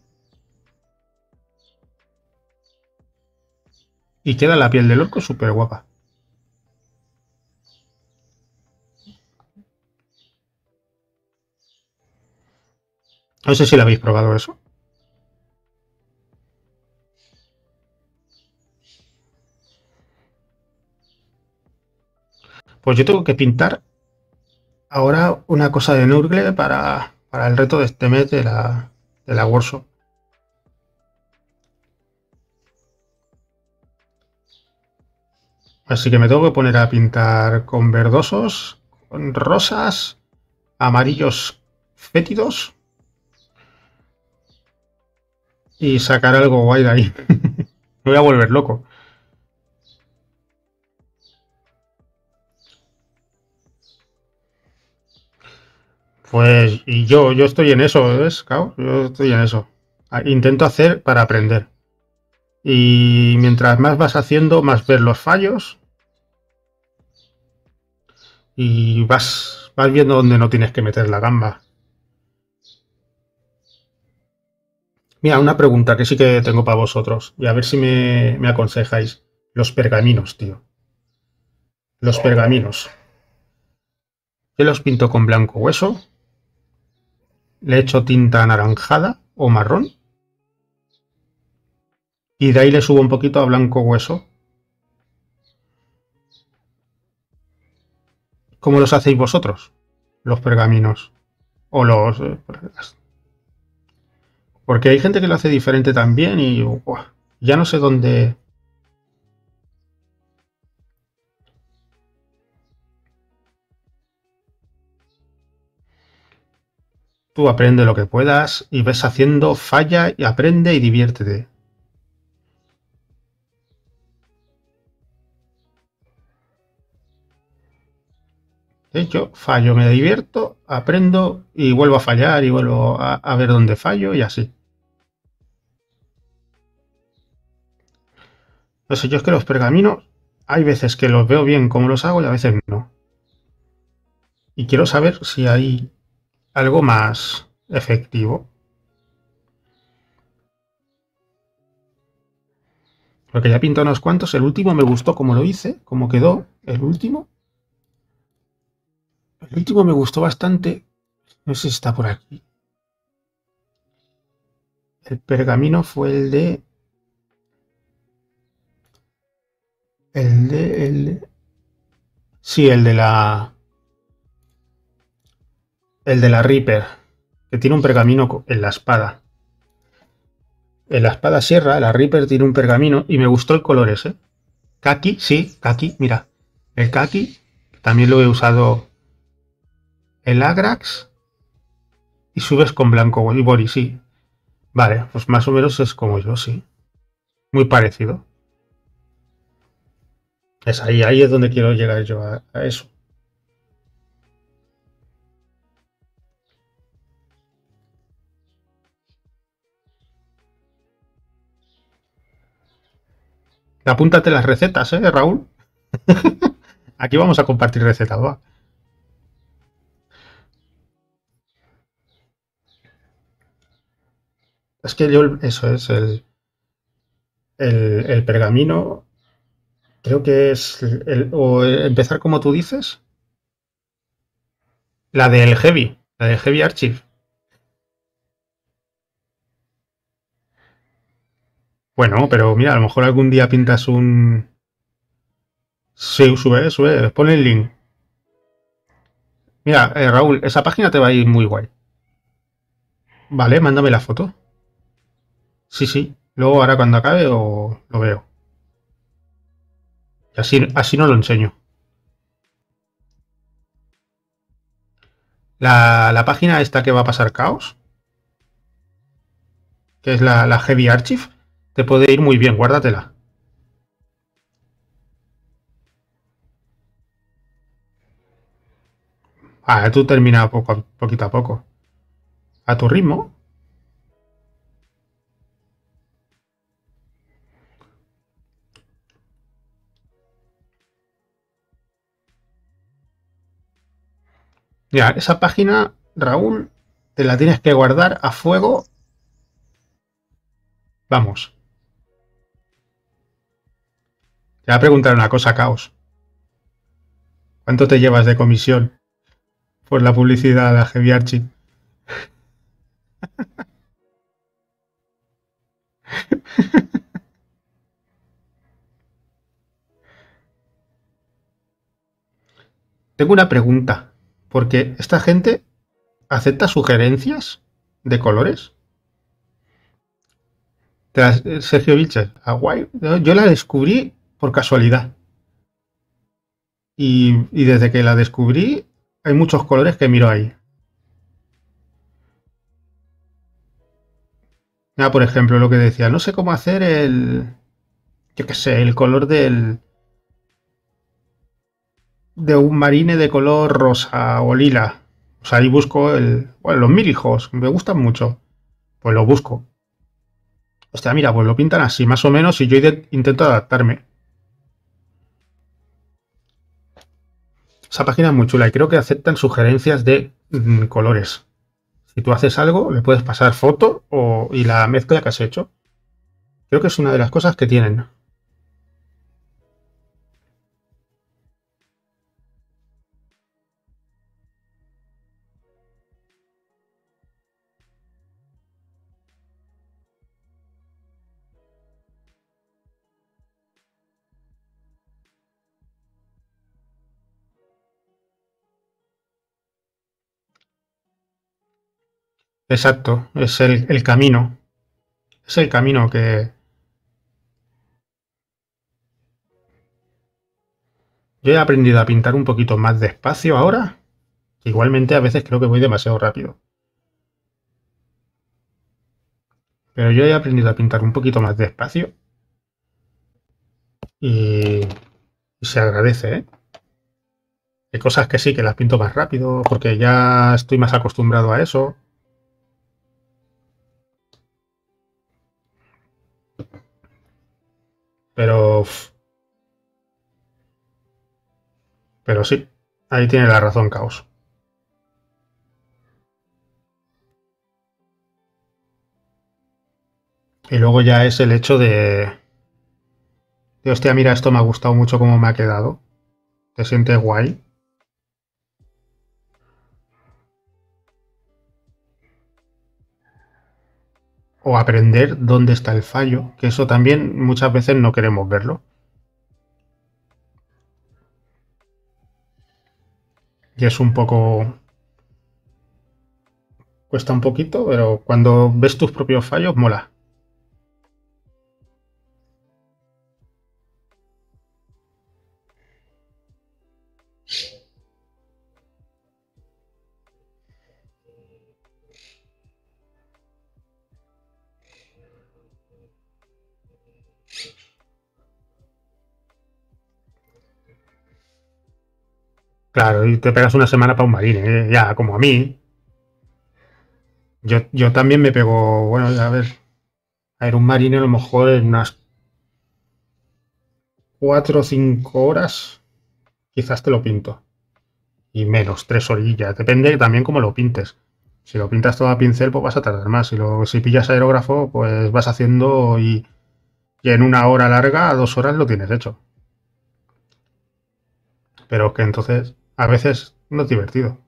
Y queda la piel del orco súper guapa. No sé si la habéis probado eso. Pues yo tengo que pintar ahora una cosa de Nurgle para el reto de este mes de la workshop. Así que me tengo que poner a pintar con verdosos, con rosas, amarillos fétidos y sacar algo guay de ahí. Me voy a volver loco. Pues, y yo estoy en eso, ¿ves? Claro, yo estoy en eso. Intento hacer para aprender. Y mientras más vas haciendo, más ves los fallos y vas viendo dónde no tienes que meter la gamba. Mira, una pregunta que sí que tengo para vosotros y a ver si me aconsejáis. Los pergaminos, tío. Los pergaminos. Yo los pinto con blanco hueso, le echo tinta anaranjada o marrón y de ahí le subo un poquito a blanco hueso. ¿Cómo los hacéis vosotros? Los pergaminos. O los... porque hay gente que lo hace diferente también y ya no sé dónde... Tú aprende lo que puedas y ves haciendo, falla y aprende y diviértete. Yo fallo, me divierto, aprendo y vuelvo a fallar y vuelvo a ver dónde fallo y así. No sé, yo es que los pergaminos hay veces que los veo bien como los hago y a veces no. Y quiero saber si hay algo más efectivo. Porque ya he pintado unos cuantos. El último me gustó como lo hice, como quedó. El último. El último me gustó bastante. No sé si está por aquí. El pergamino fue el de. Sí, el de la Reaper. Que tiene un pergamino en la espada. En la espada sierra, la Reaper tiene un pergamino y me gustó el color ese. Kaki, sí, kaki, mira. El kaki también lo he usado. El Agrax y subes con blanco y Bori, sí. Vale, pues más o menos es como yo, sí. Muy parecido. Es ahí es donde quiero llegar yo a eso. Apúntate las recetas, Raúl? Aquí vamos a compartir recetas, va. Es que yo, eso es, el pergamino, creo que es, o empezar como tú dices, la del Heavy Archive. Bueno, pero mira, a lo mejor algún día pintas un... Sí, sube, pon el link. Mira, Raúl, esa página te va a ir muy guay. Vale, mándame la foto. Sí, sí. Luego ahora cuando acabe lo veo. Y así no lo enseño. La página esta que va a pasar caos, que es la Heavy Archive, te puede ir muy bien, guárdatela. Tú termina poquito a poco. A tu ritmo. Mira, esa página, Raúl, te la tienes que guardar a fuego. Vamos. Te voy a preguntar una cosa, caos. ¿Cuánto te llevas de comisión por la publicidad de la Heavy Archive? Tengo una pregunta. Porque esta gente acepta sugerencias de colores. Sergio Vilches, a guay. Yo la descubrí por casualidad. Y desde que la descubrí, hay muchos colores que miro ahí. Mira, por ejemplo, lo que decía, no sé cómo hacer yo qué sé, el color de un marine de color rosa o lila. O sea, ahí busco bueno, los milijos, me gustan mucho. Pues lo busco. Hostia, mira, pues lo pintan así, más o menos, y yo intento adaptarme. Esa página es muy chula y creo que aceptan sugerencias de colores. Si tú haces algo, le puedes pasar foto y la mezcla que has hecho. Creo que es una de las cosas que tienen. Exacto, es el camino. Es el camino que yo he aprendido a pintar un poquito más despacio ahora. Igualmente a veces creo que voy demasiado rápido. Pero yo he aprendido a pintar un poquito más despacio y se agradece, ¿eh? Hay cosas que sí, que las pinto más rápido, porque ya estoy más acostumbrado a eso. Pero, pero sí, ahí tiene la razón, Caos. Y luego ya es el hecho de, hostia, mira, esto me ha gustado mucho cómo me ha quedado. Te sientes guay. O aprender dónde está el fallo, que eso también muchas veces no queremos verlo. Y es un poco, cuesta un poquito, pero cuando ves tus propios fallos, mola. Claro, y te pegas una semana para un marine, ya, como a mí. Yo también me pego, bueno, a ver, un marine a lo mejor en unas 4 o 5 horas, quizás te lo pinto. Y menos, 3 orillas. Depende también cómo lo pintes. Si lo pintas todo a pincel, pues vas a tardar más. Si pillas aerógrafo, pues vas haciendo y en una hora larga, a 2 horas lo tienes hecho. Pero que entonces a veces no es divertido.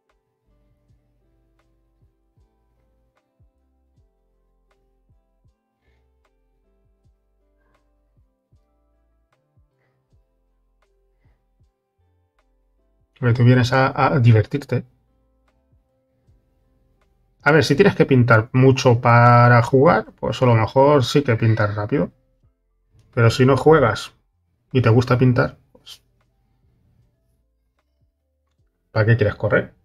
Porque tú vienes a divertirte. A ver, si tienes que pintar mucho para jugar, pues a lo mejor sí que pintar rápido. Pero si no juegas y te gusta pintar, pues ¿para qué quieres correr?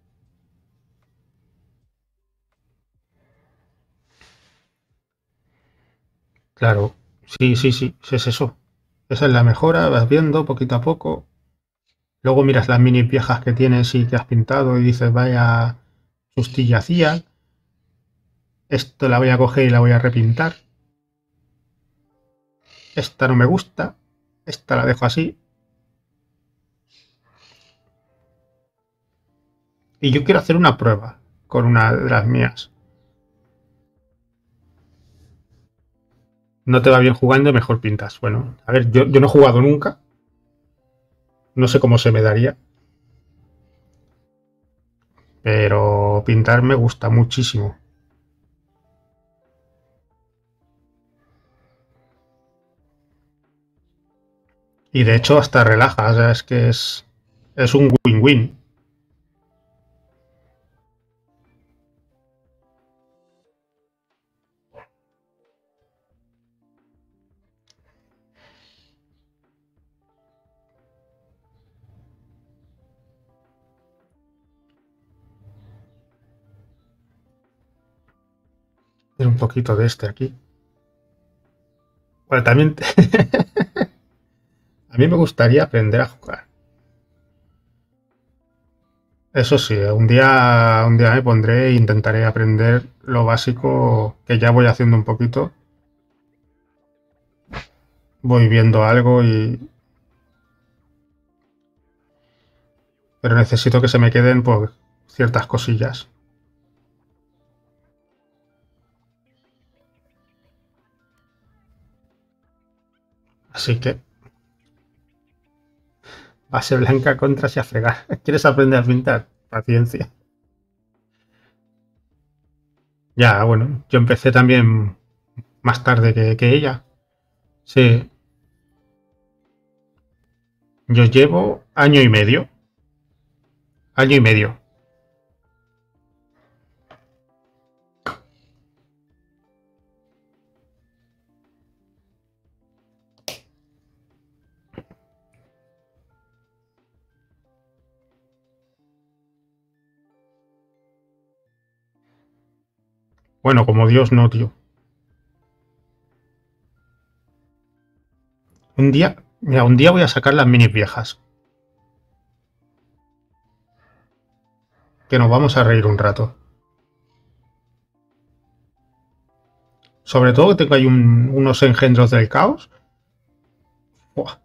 Claro, sí, sí, sí, sí es eso. Esa es la mejora, vas viendo poquito a poco. Luego miras las mini viejas que tienes y que has pintado y dices, vaya sustilla hacía, esto la voy a coger y la voy a repintar. Esta no me gusta, esta la dejo así. Y yo quiero hacer una prueba con una de las mías. No te va bien jugando, mejor pintas. Bueno, a ver, yo no he jugado nunca, no sé cómo se me daría, pero pintar me gusta muchísimo. Y de hecho hasta relaja, o sea, es que es un win-win. Es un poquito de este aquí. Bueno, también a mí me gustaría aprender a jugar. Eso sí, un día me pondré e intentaré aprender lo básico que ya voy haciendo un poquito. Voy viendo algo pero necesito que se me queden pues ciertas cosillas. Así que base blanca contra y a fregar. ¿Quieres aprender a pintar? Paciencia. Ya, bueno, yo empecé también más tarde que ella. Sí, yo llevo año y medio. Año y medio. Bueno, como Dios no, tío. Un día, mira, un día voy a sacar las minis viejas. que nos vamos a reír un rato. Sobre todo que tengo ahí unos engendros del caos. Buah.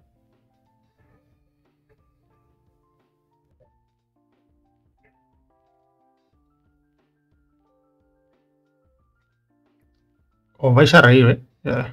Os vais a reír, ¿eh?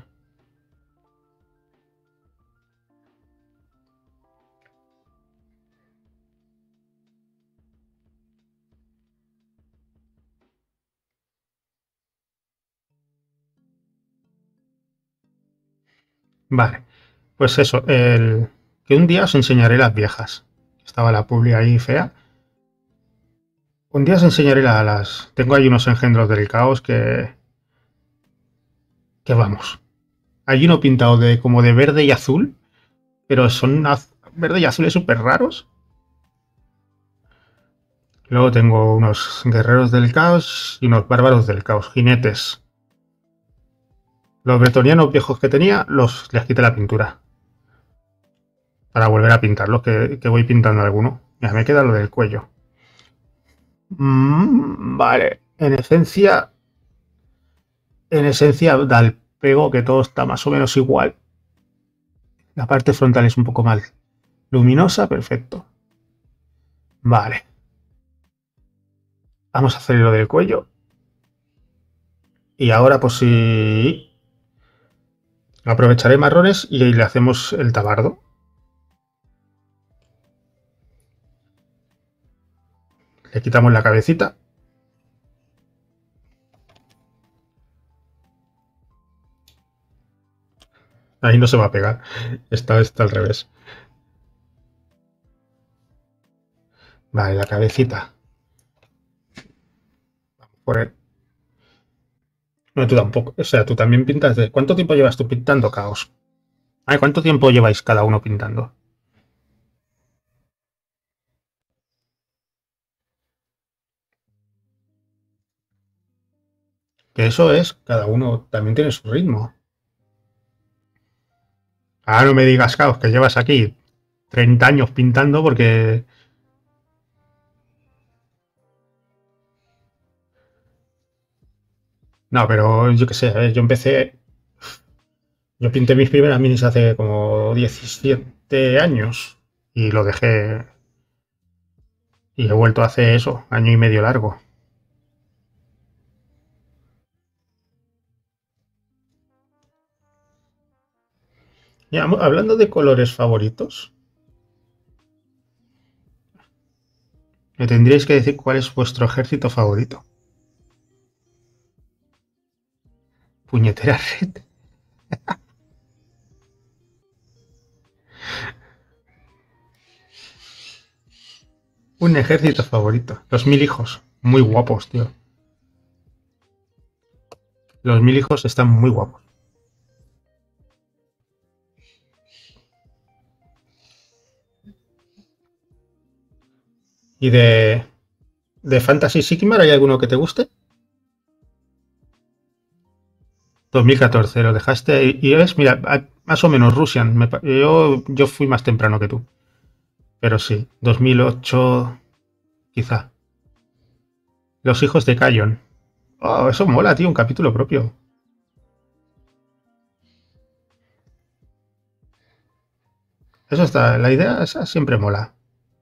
Vale, pues eso, que un día os enseñaré las viejas. Estaba la publi ahí fea. Un día os enseñaré las... Tengo ahí unos engendros del caos que vamos. Hay uno pintado de como de verde y azul, pero son verde y azules súper raros. Luego tengo unos guerreros del caos y unos bárbaros del caos, jinetes. Los bretonianos viejos que tenía, les quité la pintura. Para volver a pintarlos, que voy pintando alguno. Mira, me queda lo del cuello. Vale, en esencia da el pego que todo está más o menos igual. La parte frontal es un poco más luminosa, perfecto. Vale. Vamos a hacer lo del cuello. Y ahora pues sí, aprovecharé marrones y le hacemos el tabardo. Le quitamos la cabecita. Ahí no se va a pegar. Está al revés. Vale, la cabecita. Vamos por él. No, tú tampoco. O sea, tú también pintas de... ¿Cuánto tiempo llevas tú pintando, Caos? Ay, ¿cuánto tiempo lleváis cada uno pintando? Que eso es, cada uno también tiene su ritmo. Ah, no me digas, Caos, que llevas aquí 30 años pintando porque... No, pero yo qué sé, yo empecé... Yo pinté mis primeras minis hace como 17 años y lo dejé y he vuelto hace eso, año y medio largo. Ya, hablando de colores favoritos, me tendríais que decir cuál es vuestro ejército favorito. Puñetera red. Un ejército favorito. Los mil hijos. Muy guapos, tío. Los mil hijos están muy guapos. ¿Y de Fantasy Sigmar hay alguno que te guste? 2014, lo dejaste y ves, mira, más o menos Russian. Yo fui más temprano que tú. Pero sí, 2008 quizá. Los hijos de Kion. Oh, eso mola, tío, un capítulo propio. Eso está, la idea esa siempre mola.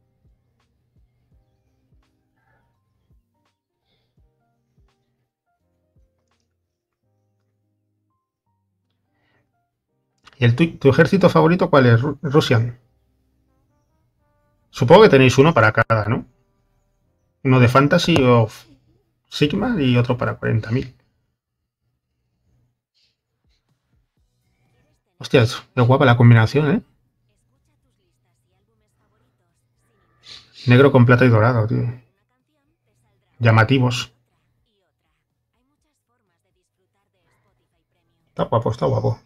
¿Y tu ejército favorito cuál es? Russian. Supongo que tenéis uno para cada, ¿no? Uno de Fantasy o Sigma y otro para 40.000. Hostia, es guapa la combinación, ¿eh? Negro con plata y dorado, tío. Llamativos. Está guapo, está guapo.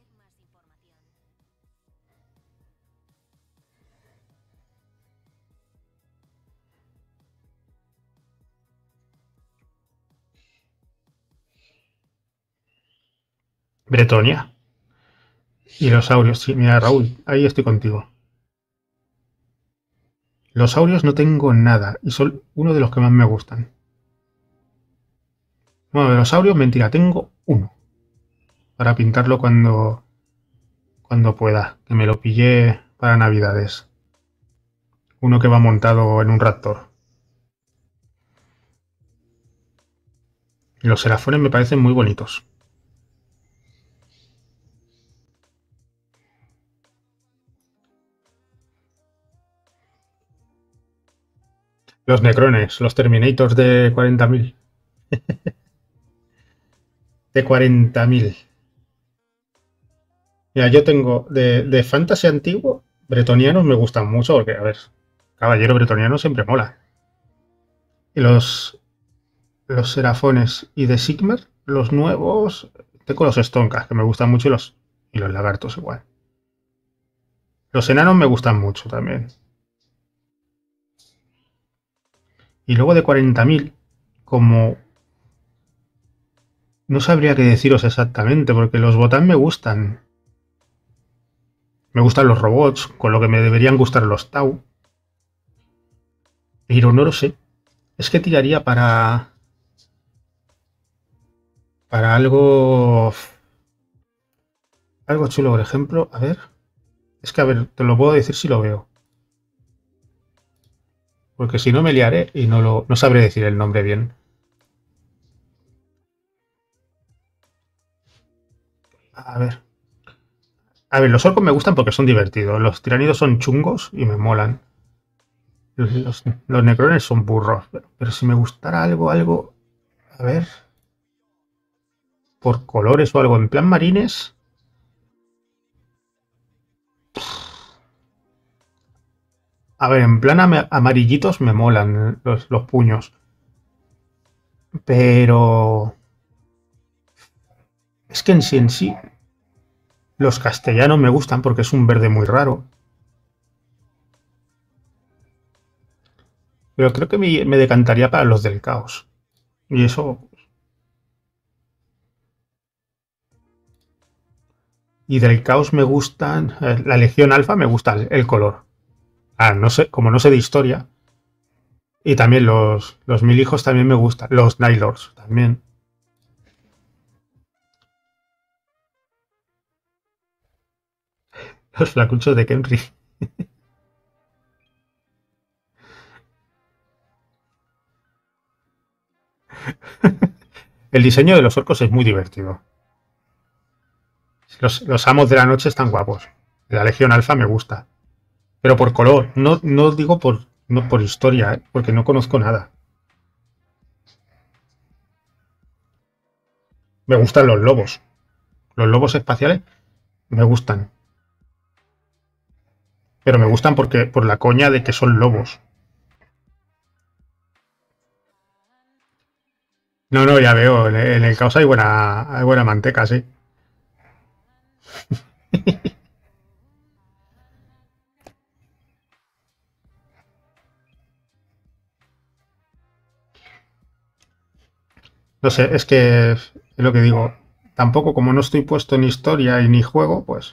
Bretonia. Y los saurios, sí, mira, Raúl, ahí estoy contigo. Los saurios no tengo nada y son uno de los que más me gustan. Bueno, de los saurios, mentira, tengo uno. Para pintarlo cuando pueda. Que me lo pillé para Navidades. Uno que va montado en un raptor. Y los serafones me parecen muy bonitos. Los necrones, los terminators de 40.000. De 40.000. Mira, yo tengo de fantasy antiguo, bretonianos me gustan mucho porque, a ver, caballero bretoniano siempre mola. Y los serafones y de Sigmar, los nuevos, tengo los Stonkas que me gustan mucho y los lagartos igual. Los enanos me gustan mucho también. Y luego de 40.000, como no sabría qué deciros exactamente, porque los Botán me gustan. Me gustan los robots, con lo que me deberían gustar los Tau. Pero no lo sé. Es que tiraría para algo chulo, por ejemplo. A ver. Es que, a ver, te lo puedo decir si lo veo. Porque si no me liaré y no sabré decir el nombre bien. A ver. A ver, los orcos me gustan porque son divertidos. Los tiranidos son chungos y me molan. Los necrones son burros. Pero si me gustara algo. A ver. Por colores o algo. En plan marines. A ver, en plan amarillitos me molan los puños. Pero es que en sí, los castellanos me gustan porque es un verde muy raro. Pero creo que me decantaría para los del caos. Y eso. Y del caos me gustan. La Legión Alfa me gusta el color. Ah, no sé, como no sé de historia. Y también los mil hijos también me gustan. Los Nylords también. Los flacuchos de Kenry. El diseño de los orcos es muy divertido. Los amos de la noche están guapos. La Legión Alfa me gusta. Pero por color. No digo no por historia, porque no conozco nada. Me gustan los lobos. Los lobos espaciales me gustan. Pero me gustan porque por la coña de que son lobos. No, no, ya veo. En el caos hay buena manteca, sí. No sé, es que es lo que digo. Tampoco, como no estoy puesto en historia y ni juego, pues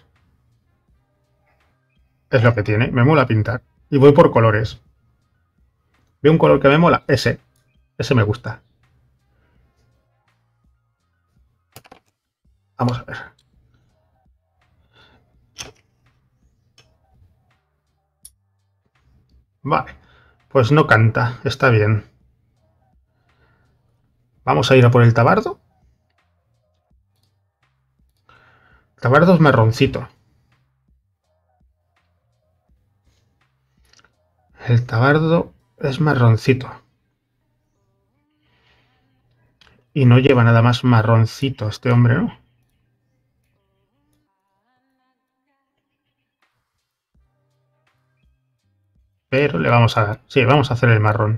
es lo que tiene. Me mola pintar. Y voy por colores. Veo un color que me mola. Ese me gusta. Vamos a ver. Vale. Pues no canta. Está bien. Vamos a ir a por el tabardo. El tabardo es marroncito. El tabardo es marroncito. Y no lleva nada más marroncito este hombre, ¿no? Pero le vamos a dar. Sí, vamos a hacer el marrón.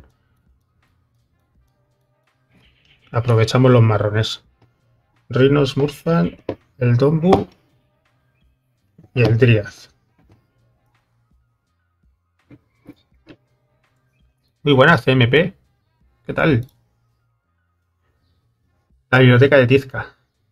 Aprovechamos los marrones. Rhinos, Murfan, el Dombu y el Dryad. Muy buena, CMP. ¿Qué tal? La biblioteca de Tizca.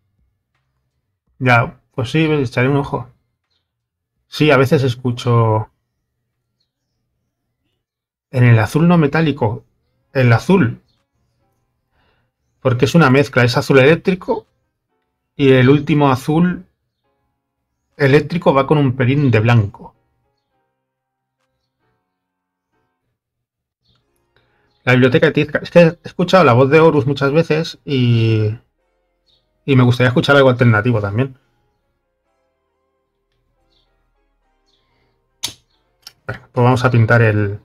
Ya, pues sí, echaré un ojo. Sí, a veces escucho. En el azul no metálico. El azul. Porque es una mezcla. Es azul eléctrico. Y el último azul eléctrico va con un pelín de blanco. La biblioteca de Tizca. Es que he escuchado la voz de Horus muchas veces y me gustaría escuchar algo alternativo también. Bueno, pues vamos a pintar el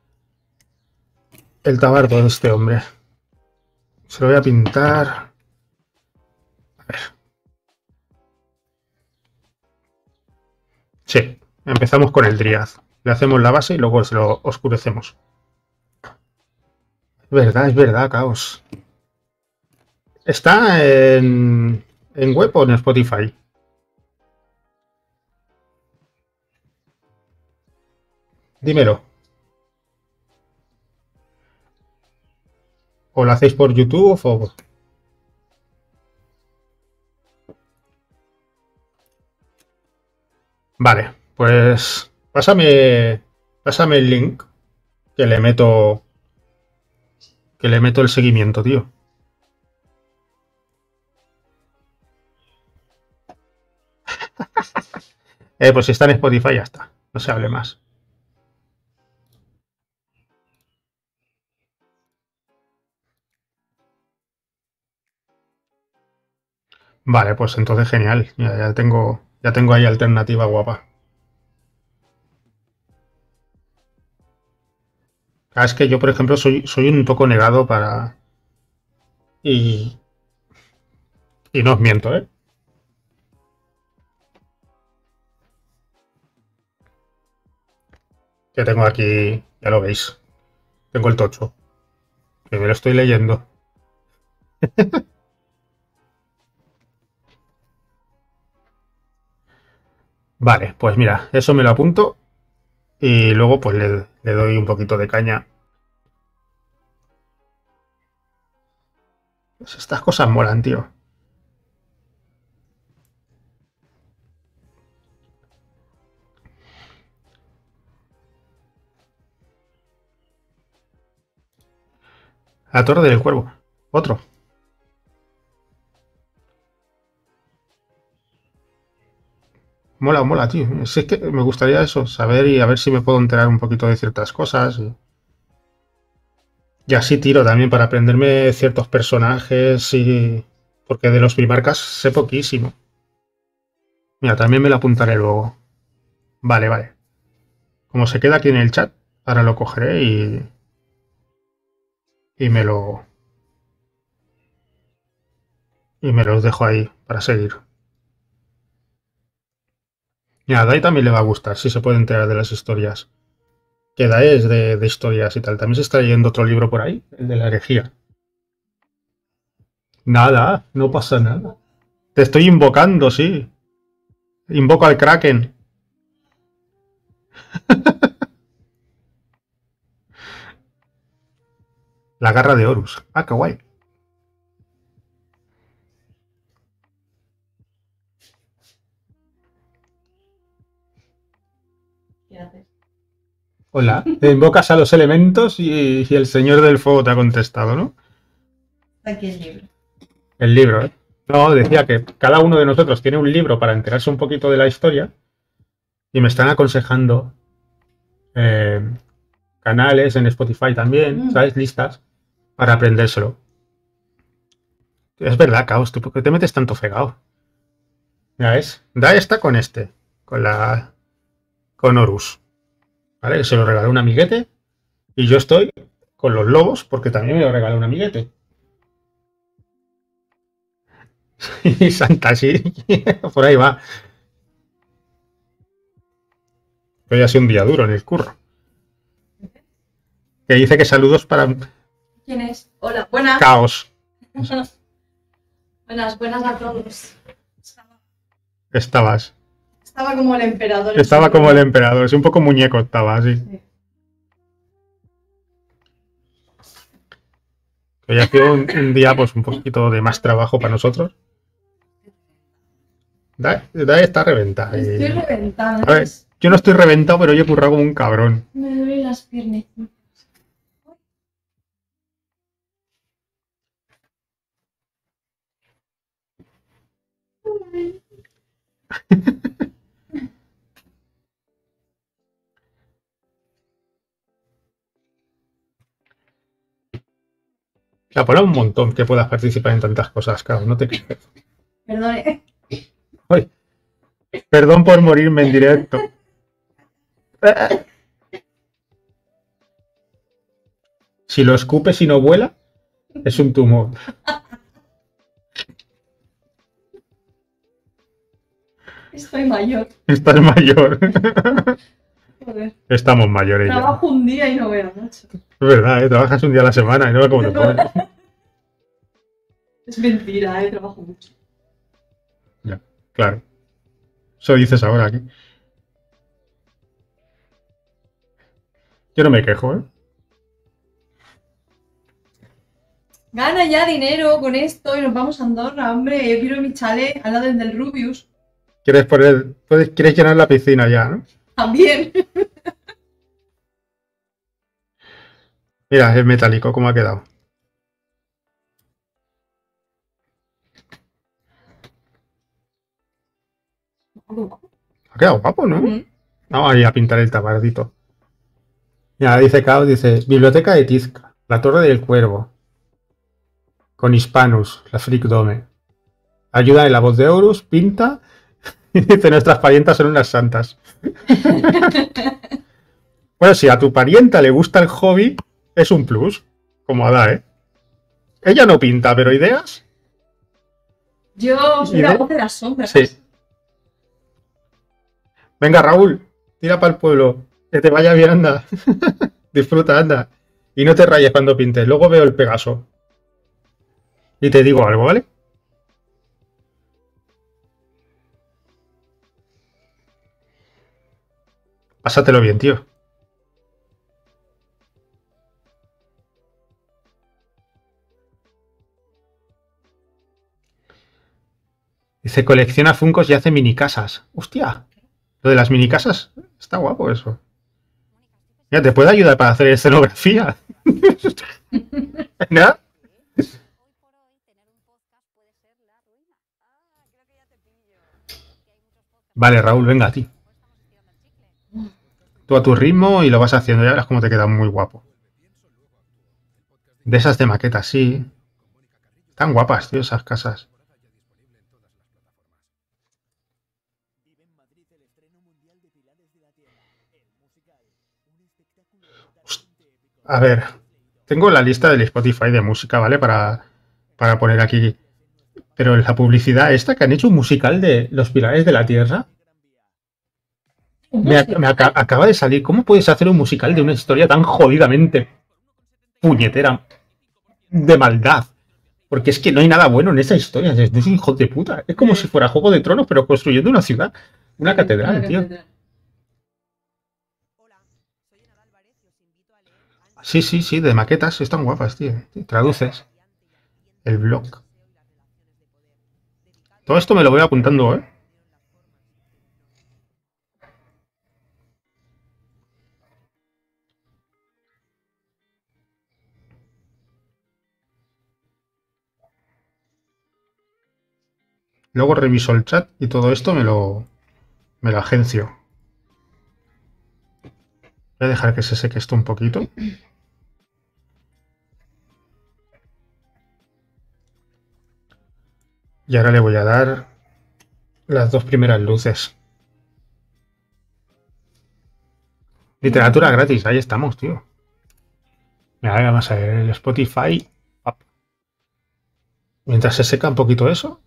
tabardo de este hombre. Se lo voy a pintar. A ver. Sí, empezamos con el Dryad. Le hacemos la base y luego se lo oscurecemos. Es verdad, Caos. ¿Está en web o en Spotify? Dímelo. ¿O lo hacéis por YouTube o...? Vale, pues pásame el link que le meto el seguimiento, tío. Pues si está en Spotify ya está, no se hable más. Vale, pues entonces genial, ya tengo ahí alternativa guapa. Es que yo, por ejemplo, soy un poco negado para... Y no os miento, ¿eh? Que tengo aquí, ya lo veis, tengo el tocho, que me lo estoy leyendo. Vale, pues mira, eso me lo apunto y luego pues le doy un poquito de caña. Pues estas cosas molan, tío. La Torre del Cuervo. Otro. Mola, mola, tío. Si es que me gustaría eso, saber y a ver si me puedo enterar un poquito de ciertas cosas. Y así tiro también para aprenderme ciertos personajes y... Porque de los primarcas sé poquísimo. Mira, también me lo apuntaré luego. Vale, vale. Como se queda aquí en el chat, ahora lo cogeré y me lo... Y me los dejo ahí para seguir. Y a Dai también le va a gustar, si se puede enterar de las historias. Que Dai es de historias y tal. También se está leyendo otro libro por ahí, el de la herejía. Nada, no pasa nada. Te estoy invocando, sí. Invoco al Kraken. La garra de Horus. Ah, qué guay. ¿Qué haces? Hola. Te invocas a los elementos y el señor del fuego te ha contestado, ¿no? Aquí el libro. El libro, ¿eh? No, decía que cada uno de nosotros tiene un libro para enterarse un poquito de la historia y me están aconsejando canales en Spotify también, ¿sabes? Listas para aprendérselo. Es verdad, Caos, ¿tú por qué te metes tanto fregado? Ya ves, Da está con este, con Horus, ¿vale? Que se lo regaló un amiguete y yo estoy con los lobos porque también me lo regaló un amiguete. Y Santa, sí, por ahí va. Hoy ha sido un día duro en el curro. Que dice que saludos para ¿Quién es? Hola, buenas. Caos. Buenas a todos. Estabas. Estaba como el emperador. Estaba como el emperador, es un poco muñeco estaba, así. Sí. Hoy ha sido un día pues un poquito de más trabajo para nosotros. Da está reventada. Estoy reventada. A ver, yo no estoy reventado, pero yo he currado como un cabrón. Me duelen las piernas. La mola un montón que puedas participar en tantas cosas, claro, no te quejes. Perdone. Ay, perdón por morirme en directo. Si lo escupes y no vuela, es un tumor. Estoy mayor. Estás mayor. Joder. Estamos mayores ya. Trabajo un día y no veo mucho. Es verdad, ¿eh? Trabajas un día a la semana y no ves cómo te pones. Es mentira, trabajo mucho. Ya, claro. Eso dices ahora aquí. Yo no me quejo, ¿eh? Gana ya dinero con esto y nos vamos a Andorra, hombre. Yo quiero mi chalet al lado del Rubius. Quieres llenar la piscina ya, ¿no? También. Mira, es metálico, ¿cómo ha quedado? Ha quedado guapo, ¿no? Vamos a ir a pintar el tabardito. Mira, dice Cao, dice, Biblioteca de Tizca, la Torre del Cuervo, con Hispanus, la Freak Dome. Ayuda en la voz de Horus, pinta, y dice, nuestras parientas son unas santas. Bueno, si a tu parienta le gusta el hobby, es un plus, como Ada, ¿eh? Ella no pinta, pero ideas. Yo soy la voz de las sombras. Sí. Venga, Raúl, tira para el pueblo. Que te vaya bien, anda. Disfruta, anda. Y no te rayes cuando pintes. Luego veo el Pegaso. Y te digo algo, ¿vale? Pásatelo bien, tío. Dice, colecciona Funkos y hace mini casas. ¡Hostia! Lo de las mini casas está guapo eso. Mira, te puede ayudar para hacer escenografía. ¿No? Vale, Raúl, venga a ti. Tú a tu ritmo y lo vas haciendo. Ya verás cómo te queda muy guapo. De esas de maquetas, sí. Están guapas, tío, esas casas. A ver, tengo la lista del Spotify de música, ¿vale? Para poner aquí. Pero la publicidad esta que han hecho un musical de Los Pilares de la Tierra. Acaba de salir. ¿Cómo puedes hacer un musical de una historia tan jodidamente puñetera de maldad? Porque es que no hay nada bueno en esa historia. Es un hijo de puta. Es como si fuera Juego de Tronos, pero construyendo una ciudad. Una catedral, tío. Sí, sí, sí, de maquetas. Están guapas, tío. Traduces. El blog. Todo esto me lo voy apuntando, ¿eh? Luego reviso el chat y todo esto me lo agencio. Voy a dejar que se seque esto un poquito. Y ahora le voy a dar las dos primeras luces. Literatura gratis, ahí estamos, tío. Mira, vamos a ver el Spotify. Mientras se seca un poquito eso.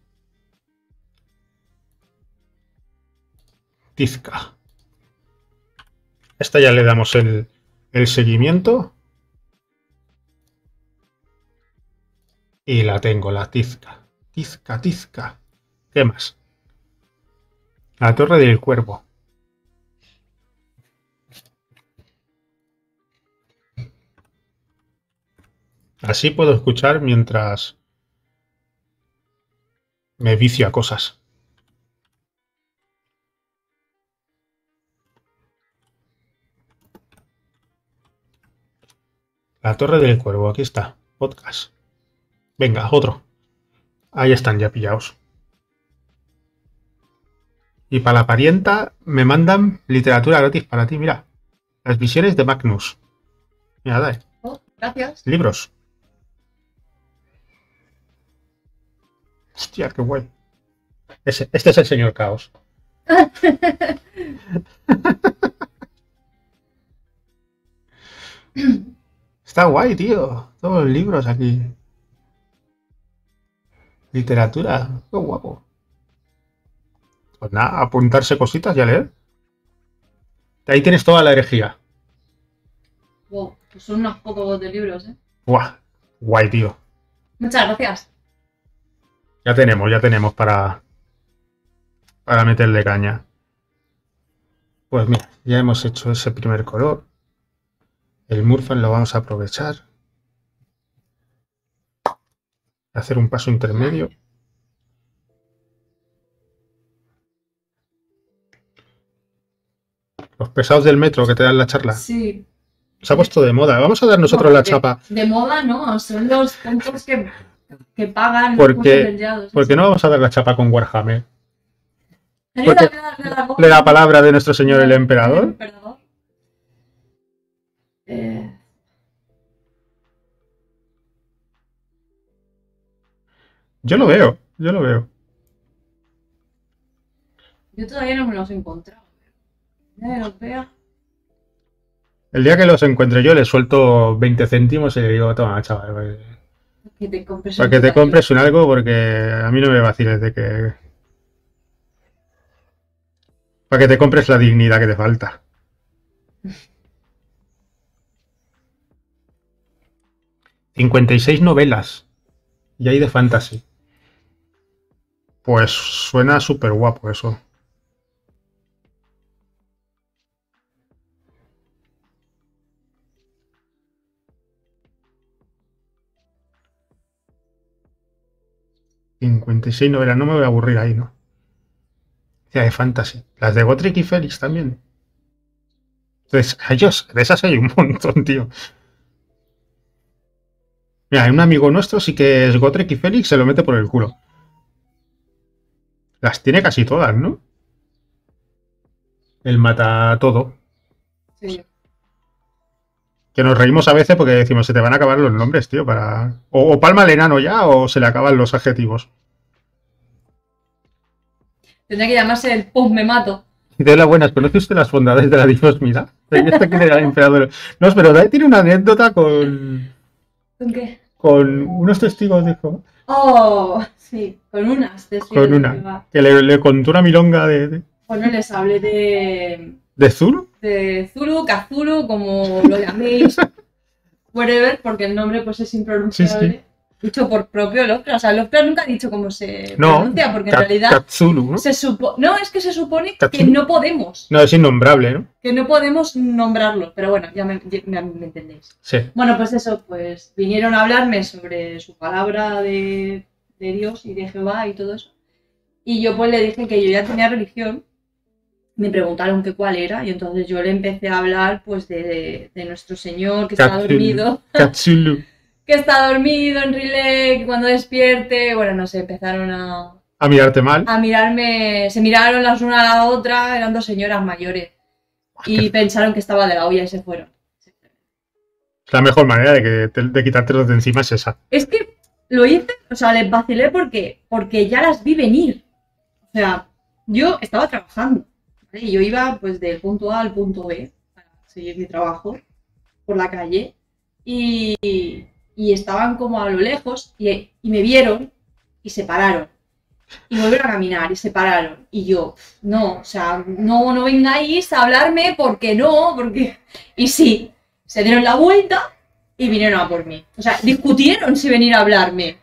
Tizca. Esta ya le damos el seguimiento. Y la tengo, la Tizca. Tizca, Tizca. ¿Qué más? La Torre del Cuervo. Así puedo escuchar mientras me vicio a cosas. La Torre del Cuervo, aquí está. Podcast. Venga, otro. Ahí están ya pillados. Y para la parienta me mandan literatura gratis para ti, mira. Las visiones de Magnus. Mira, dale. Oh, gracias. Libros. Hostia, qué guay. Este es el señor Caos. Está guay, tío. Todos los libros aquí. Literatura. Qué guapo. Pues nada, apuntarse cositas y a leer. Ahí tienes toda la herejía. Wow, pues son unos pocos de libros, ¿eh? Buah, guay, tío. Muchas gracias. Ya tenemos para meterle caña. Pues mira, ya hemos hecho ese primer color. El Murphan lo vamos a aprovechar. Hacer un paso intermedio. Los pesados del metro que te dan la charla. Sí. Se ha puesto de moda. Vamos a dar nosotros No, la chapa. De moda no, son los puntos que pagan. ¿Por los qué? puntos del Yado, sí, ¿Por qué sí. no vamos a dar la chapa con Warhammer? Ayúdame Porque a darle la voz. Le da palabra de nuestro señor el El emperador. emperador. Yo lo veo, yo lo veo. Yo todavía no me los he encontrado. Ya que los vea. El día que los encuentre yo le suelto 20 céntimos y le digo, toma, chaval, Que te compres para un que te todavía. compres un algo porque a mí no me vaciles de que... Para que te compres la dignidad que te falta. ...56 novelas. Y hay de fantasy. Pues suena súper guapo eso. ...56 novelas, no me voy a aburrir ahí, ¿no? Ya de fantasy. Las de Gotrek y Félix también. Entonces, ellos, de esas hay un montón, tío. Mira, hay un amigo nuestro sí que es Gotrek y Félix, se lo mete por el culo. Las tiene casi todas, ¿no? El mata todo. Sí. Que nos reímos a veces porque decimos, se te van a acabar los nombres, tío, para... O palma el enano ya, o se le acaban los adjetivos. Tendría que llamarse el post me mato. Y de las buenas, ¿conoce usted las bondades de la diosmida? ¿Este quién era el emperador? No, pero Dai tiene una anécdota con ¿Con qué? unos testigos, dijo. Oh, sí, con unas. Con una. Que le contó una milonga de Bueno, les hablé de Zulu. Zulu, Kazulu, como lo llaméis. Whatever, porque el nombre pues es impronunciable. Sí, sí. Dicho por propio Lovecraft. O sea, Lovecraft nunca ha dicho cómo se No, pronuncia, porque en realidad Katzulu, ¿no? no, es que se supone que Katsulu. no podemos. No, es innombrable, ¿no? Que no podemos nombrarlo, pero bueno, ya me entendéis. Sí. Bueno, pues eso, pues vinieron a hablarme sobre su palabra de Dios y de Jehová y todo eso. Y yo pues le dije que yo ya tenía religión. Me preguntaron que cuál era y entonces yo le empecé a hablar pues de nuestro Señor que está Katsulu. dormido. Katsulu. Que está dormido en Riley, que cuando despierte, bueno, no sé, empezaron a mirarte mal. a mirarme, se miraron las una a la otra, eran dos señoras mayores y pensaron que estaba de la olla y se fueron. La mejor manera de quitártelos de encima es esa. Es que lo hice, o sea, les vacilé porque ya las vi venir. O sea, yo estaba trabajando, ¿vale? Y yo iba pues del punto A al punto B para seguir mi trabajo por la calle y estaban como a lo lejos y me vieron y se pararon. Y volvieron a caminar y se pararon. Y yo, no, o sea, no vengáis a hablarme porque no, porque... Y sí, se dieron la vuelta y vinieron a por mí. O sea, discutieron si venir a hablarme.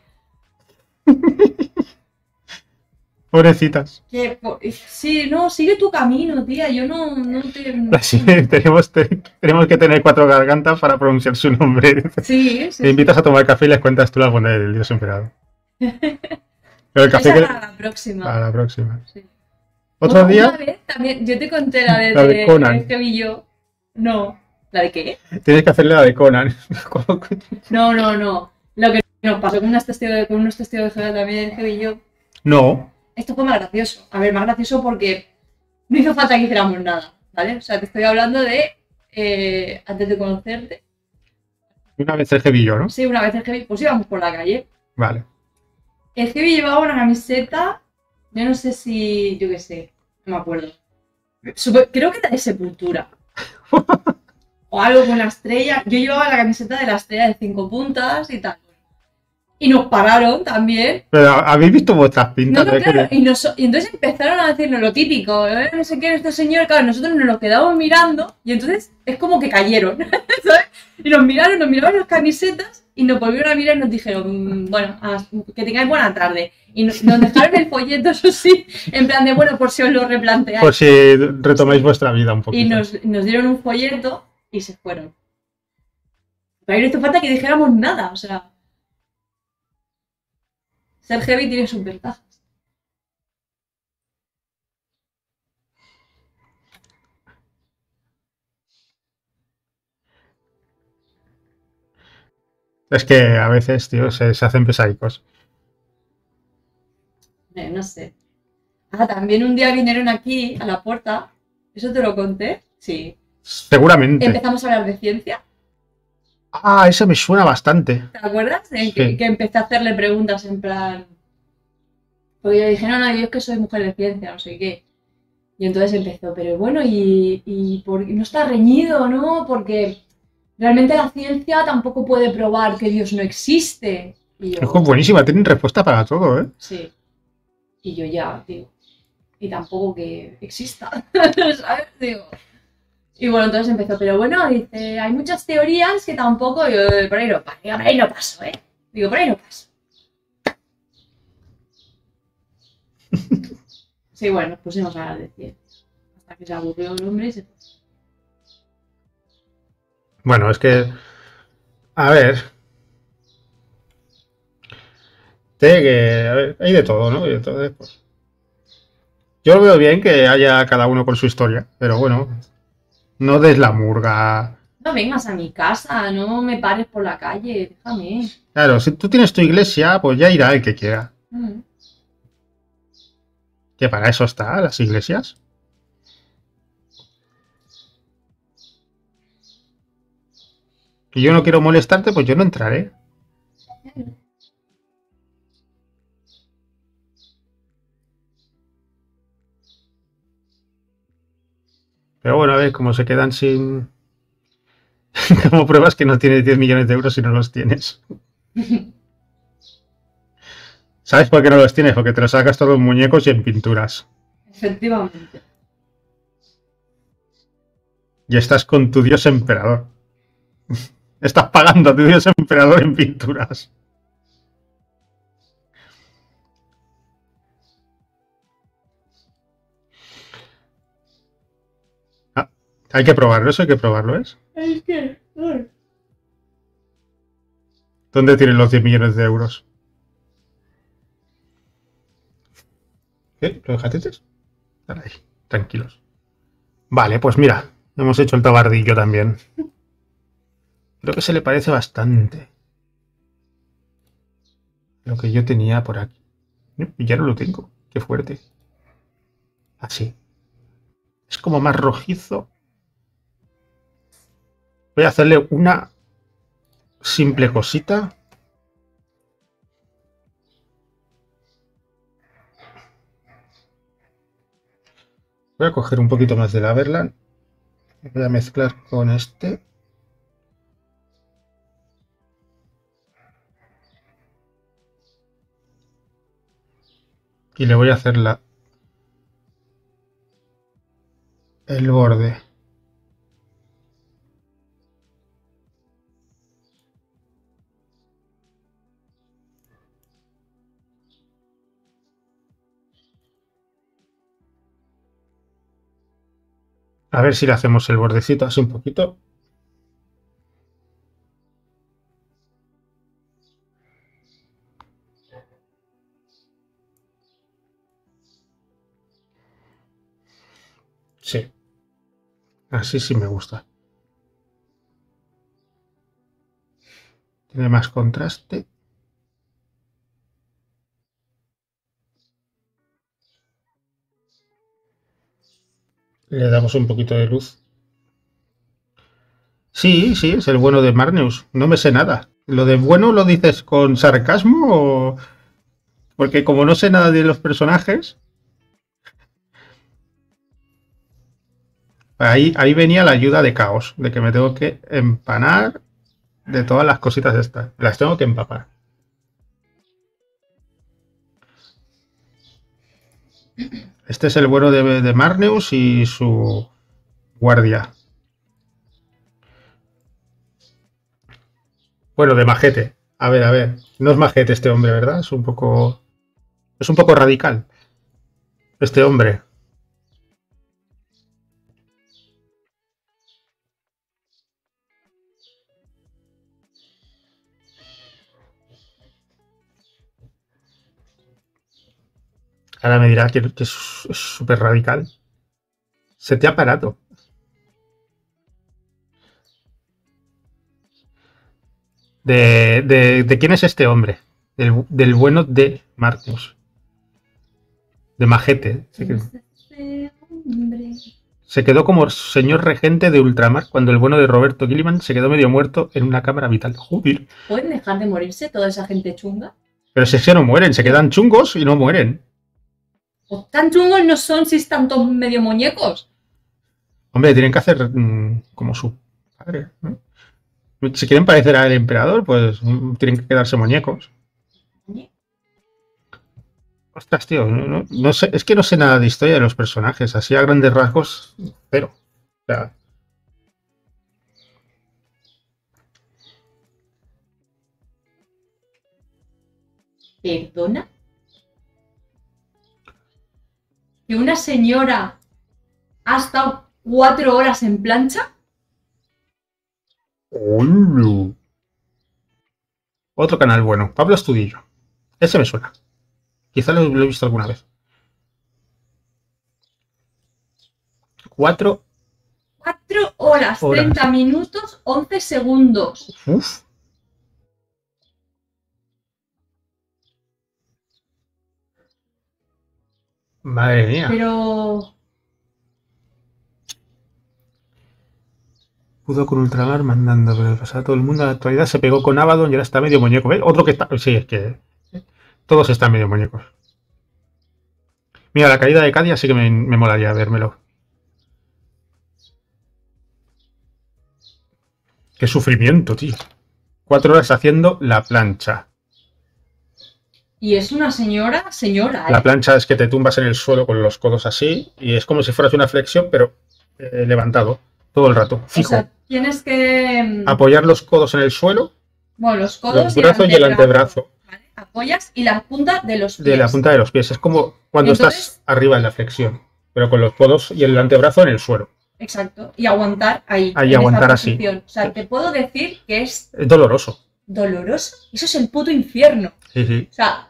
Pobrecitas. Sí, no, sigue tu camino, tía, yo no te... Así tenemos que tener 4 gargantas para pronunciar su nombre. Sí, sí. Te invitas a tomar café y les cuentas tú las bondades del dios emperador. Pero el café Esa que... para la próxima. Para la próxima. Sí. Otro Una día vez también, yo te conté la La de Conan. Jev y yo. No. ¿La de qué? tienes que hacerle la de Conan. No. Lo que nos pasó con unos testigos de Jehová también, Jev y yo. No. Esto fue más gracioso. A ver, más gracioso porque no hizo falta que hiciéramos nada, ¿vale? O sea, te estoy hablando de antes de conocerte. Una vez el jevillo, ¿no? Sí, una vez el Jev, pues íbamos por la calle. Vale. El Heavy llevaba una camiseta, yo no sé si, yo qué sé, no me acuerdo. Creo que era de Sepultura. O algo con la estrella. Yo llevaba la camiseta de la estrella de 5 puntas y tal. Y nos pararon también. Pero habéis visto vuestras pintas. No, claro. Y entonces empezaron a decirnos lo típico. No sé qué, este señor. Claro, nosotros nos lo quedamos mirando. Y entonces es como que cayeron. ¿Sabes? Y nos miraron las camisetas. Y nos volvieron a mirar y nos dijeron, bueno, que tengáis buena tarde. Y nos dejaron el folleto, eso sí, en plan de, bueno, por si os lo replanteáis. Por si retomáis vuestra vida un poquito. Y nos dieron un folleto y se fueron. Pero ahí no hizo falta que dijéramos nada, o sea... Ser heavy tiene sus ventajas. Es que a veces, tío, se hacen pesadicos. No sé. Ah, también un día vinieron aquí, a la puerta. ¿Eso te lo conté? Sí. Seguramente. Empezamos a hablar de ciencia. Ah, eso me suena bastante. ¿Te acuerdas? Sí. Que empecé a hacerle preguntas en plan... Porque yo dije, no, yo es que soy mujer de ciencia, no sé qué. Y entonces empezó, pero bueno, y no está reñido, ¿no? Porque realmente la ciencia tampoco puede probar que Dios no existe. Y yo, Es buenísima, tienen respuesta para todo, ¿eh? sí. Y yo ya, digo, y tampoco que exista, ¿sabes? Digo. Y bueno, entonces empezó, pero bueno, dice, hay muchas teorías que tampoco, yo, por ahí no paso, ¿eh? Digo, por ahí no paso. Sí, bueno, nos pusimos a hablar de ciencia. Hasta que se aburrió el hombre y se fue. Bueno, es que... A ver... a ver, hay de todo, ¿no? Y entonces, pues... Yo lo veo bien que haya cada uno con su historia, pero bueno, no des la murga. No vengas a mi casa, no me pares por la calle, déjame. Claro, si tú tienes tu iglesia, pues ya irá el que quiera. Que para eso está las iglesias. Y yo no quiero molestarte, pues yo no entraré. Pero bueno, a ver cómo se quedan sin... Como pruebas que no tienes 10 millones de euros si no los tienes. ¿Sabes por qué no los tienes? Porque te los sacas todos en muñecos y en pinturas. Efectivamente. Y estás con tu dios emperador. Estás pagando a tu dios emperador en pinturas. Ah, hay que probarlo, eso hay que probarlo, ¿es? Es que... ¿Dónde tienen los 10 millones de euros? ¿Qué? ¿Los gatetes? Están ahí, tranquilos. Vale, pues mira, hemos hecho el tabardillo también. Creo que se le parece bastante lo que yo tenía por aquí. Y ya no lo tengo. Qué fuerte. Así. Es como más rojizo. Voy a hacerle una simple cosita. Voy a coger un poquito más de la Verlan. Voy a mezclar con este. Y le voy a hacer el borde. A ver si le hacemos el bordecito así un poquito. Sí. Así sí me gusta. Tiene más contraste. Le damos un poquito de luz. Sí, sí, es el bueno de Marneus. No me sé nada. ¿Lo de bueno lo dices con sarcasmo Porque como no sé nada de los personajes, ahí venía la ayuda de Caos, de que me tengo que empanar de todas las cositas estas. Las tengo que empapar. Este es el bueno de Marneus y su guardia. Bueno, de majete. A ver. No es majete este hombre, ¿verdad? Es un poco radical. Este hombre. Ahora me dirá que es súper radical. Se te ha parado. ¿De quién es este hombre? Del bueno de Marcus. De Majete. Se quedó como señor regente de ultramar cuando el bueno de Roberto Gilliman se quedó medio muerto en una cámara vital. Joder. ¿Pueden dejar de morirse toda esa gente chunga? Pero si es que no mueren, se quedan chungos y no mueren. ¿O tan chungos no son si están todos medio muñecos? Hombre, tienen que hacer como su padre, ¿no? Si quieren parecer al emperador, pues tienen que quedarse muñecos. Ostras, tío, no sé, es que no sé nada de historia de los personajes, así a grandes rasgos, pero. O sea, ¿Perdona? ¿Que una señora ha estado 4 horas en plancha? ¡Hola! Otro canal bueno, Pablo Estudillo. Ese me suena. Quizá lo he visto alguna vez. 4 horas, 30 minutos, 11 segundos. Uf. Madre mía. Pero... Pudo con ultramar mandando, pero pasaba todo el mundo. En la actualidad se pegó con Abaddon y ahora está medio muñeco. ¿Ves? Otro que está... Sí, es que todos están medio muñecos. Mira, la caída de Cadia sí que me molaría vérmelo. Qué sufrimiento, tío. 4 horas haciendo la plancha. Y es una señora, ¿eh? La plancha es que te tumbas en el suelo con los codos así y es como si fueras una flexión, pero levantado todo el rato, fijo. O sea, tienes que... Apoyar los codos en el suelo. Bueno, los codos los brazos y el antebrazo. ¿Vale? Apoyas y la punta de los pies. De la punta de los pies. Es como cuando estás arriba en la flexión, pero con los codos y el antebrazo en el suelo. Exacto. Y aguantar ahí. Ahí aguantar así. O sea, te puedo decir que es... doloroso. ¿Doloroso? Eso es el puto infierno. Sí. O sea,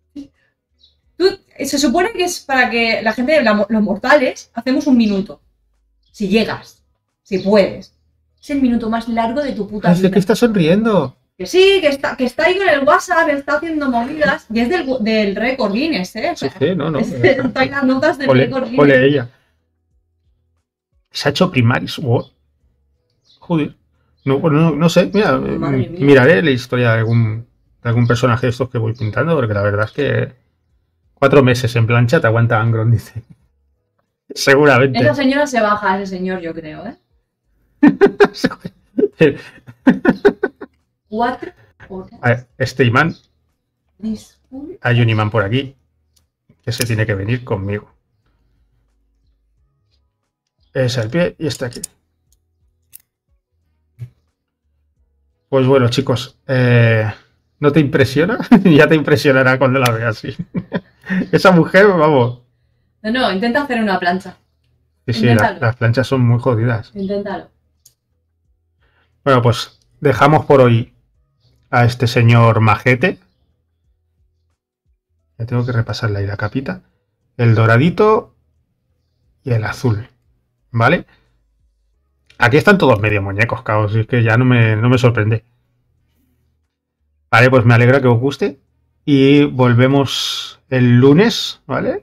se supone que es para que la gente, los mortales, hacemos 1 minuto. Si llegas, si puedes. Es el minuto más largo de tu puta vida. ¿De qué estás sonriendo? Que sí, que está ahí con el WhatsApp, está haciendo movidas. Y es del récord Guinness, ¿eh? O sea, sí, no. Está en las notas del récord Guinness. Ole ella. Se ha hecho primaris. Oh. Joder. No sé, mira, miraré la historia de algún personaje de estos que voy pintando, porque la verdad es que 4 meses en plancha te aguanta Angron, dice. Seguramente. Esa señora se baja a ese señor, yo creo, ¿eh? 4 horas. A ver, este imán. Hay un imán por aquí que se tiene que venir conmigo. Es el pie y este aquí. Pues bueno, chicos, ¿no te impresiona? Ya te impresionará cuando la veas así. Esa mujer, vamos. No, intenta hacer una plancha. Sí, las planchas son muy jodidas. Inténtalo. Bueno, pues dejamos por hoy a este señor Majete. Ya tengo que repasarle ahí la capita. El doradito y el azul. ¿Vale? Aquí están todos medio muñecos, caos. Es que ya no me sorprende. Vale, pues me alegra que os guste. Y volvemos el lunes, ¿vale?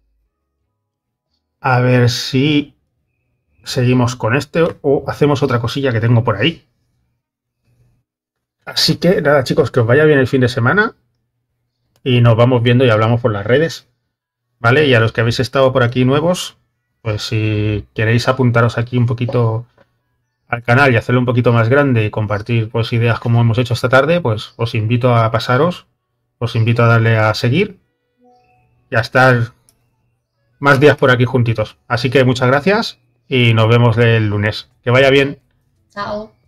A ver si seguimos con este o hacemos otra cosilla que tengo por ahí. Así que nada, chicos, que os vaya bien el fin de semana. y nos vamos viendo y hablamos por las redes, ¿vale? Y a los que habéis estado por aquí nuevos, pues si queréis apuntaros aquí un poquito al canal y hacerlo un poquito más grande y compartir pues ideas como hemos hecho esta tarde, pues os invito a pasaros, os invito a darle a seguir y a estar más días por aquí juntitos. Así que muchas gracias y nos vemos el lunes. Que vaya bien. Chao.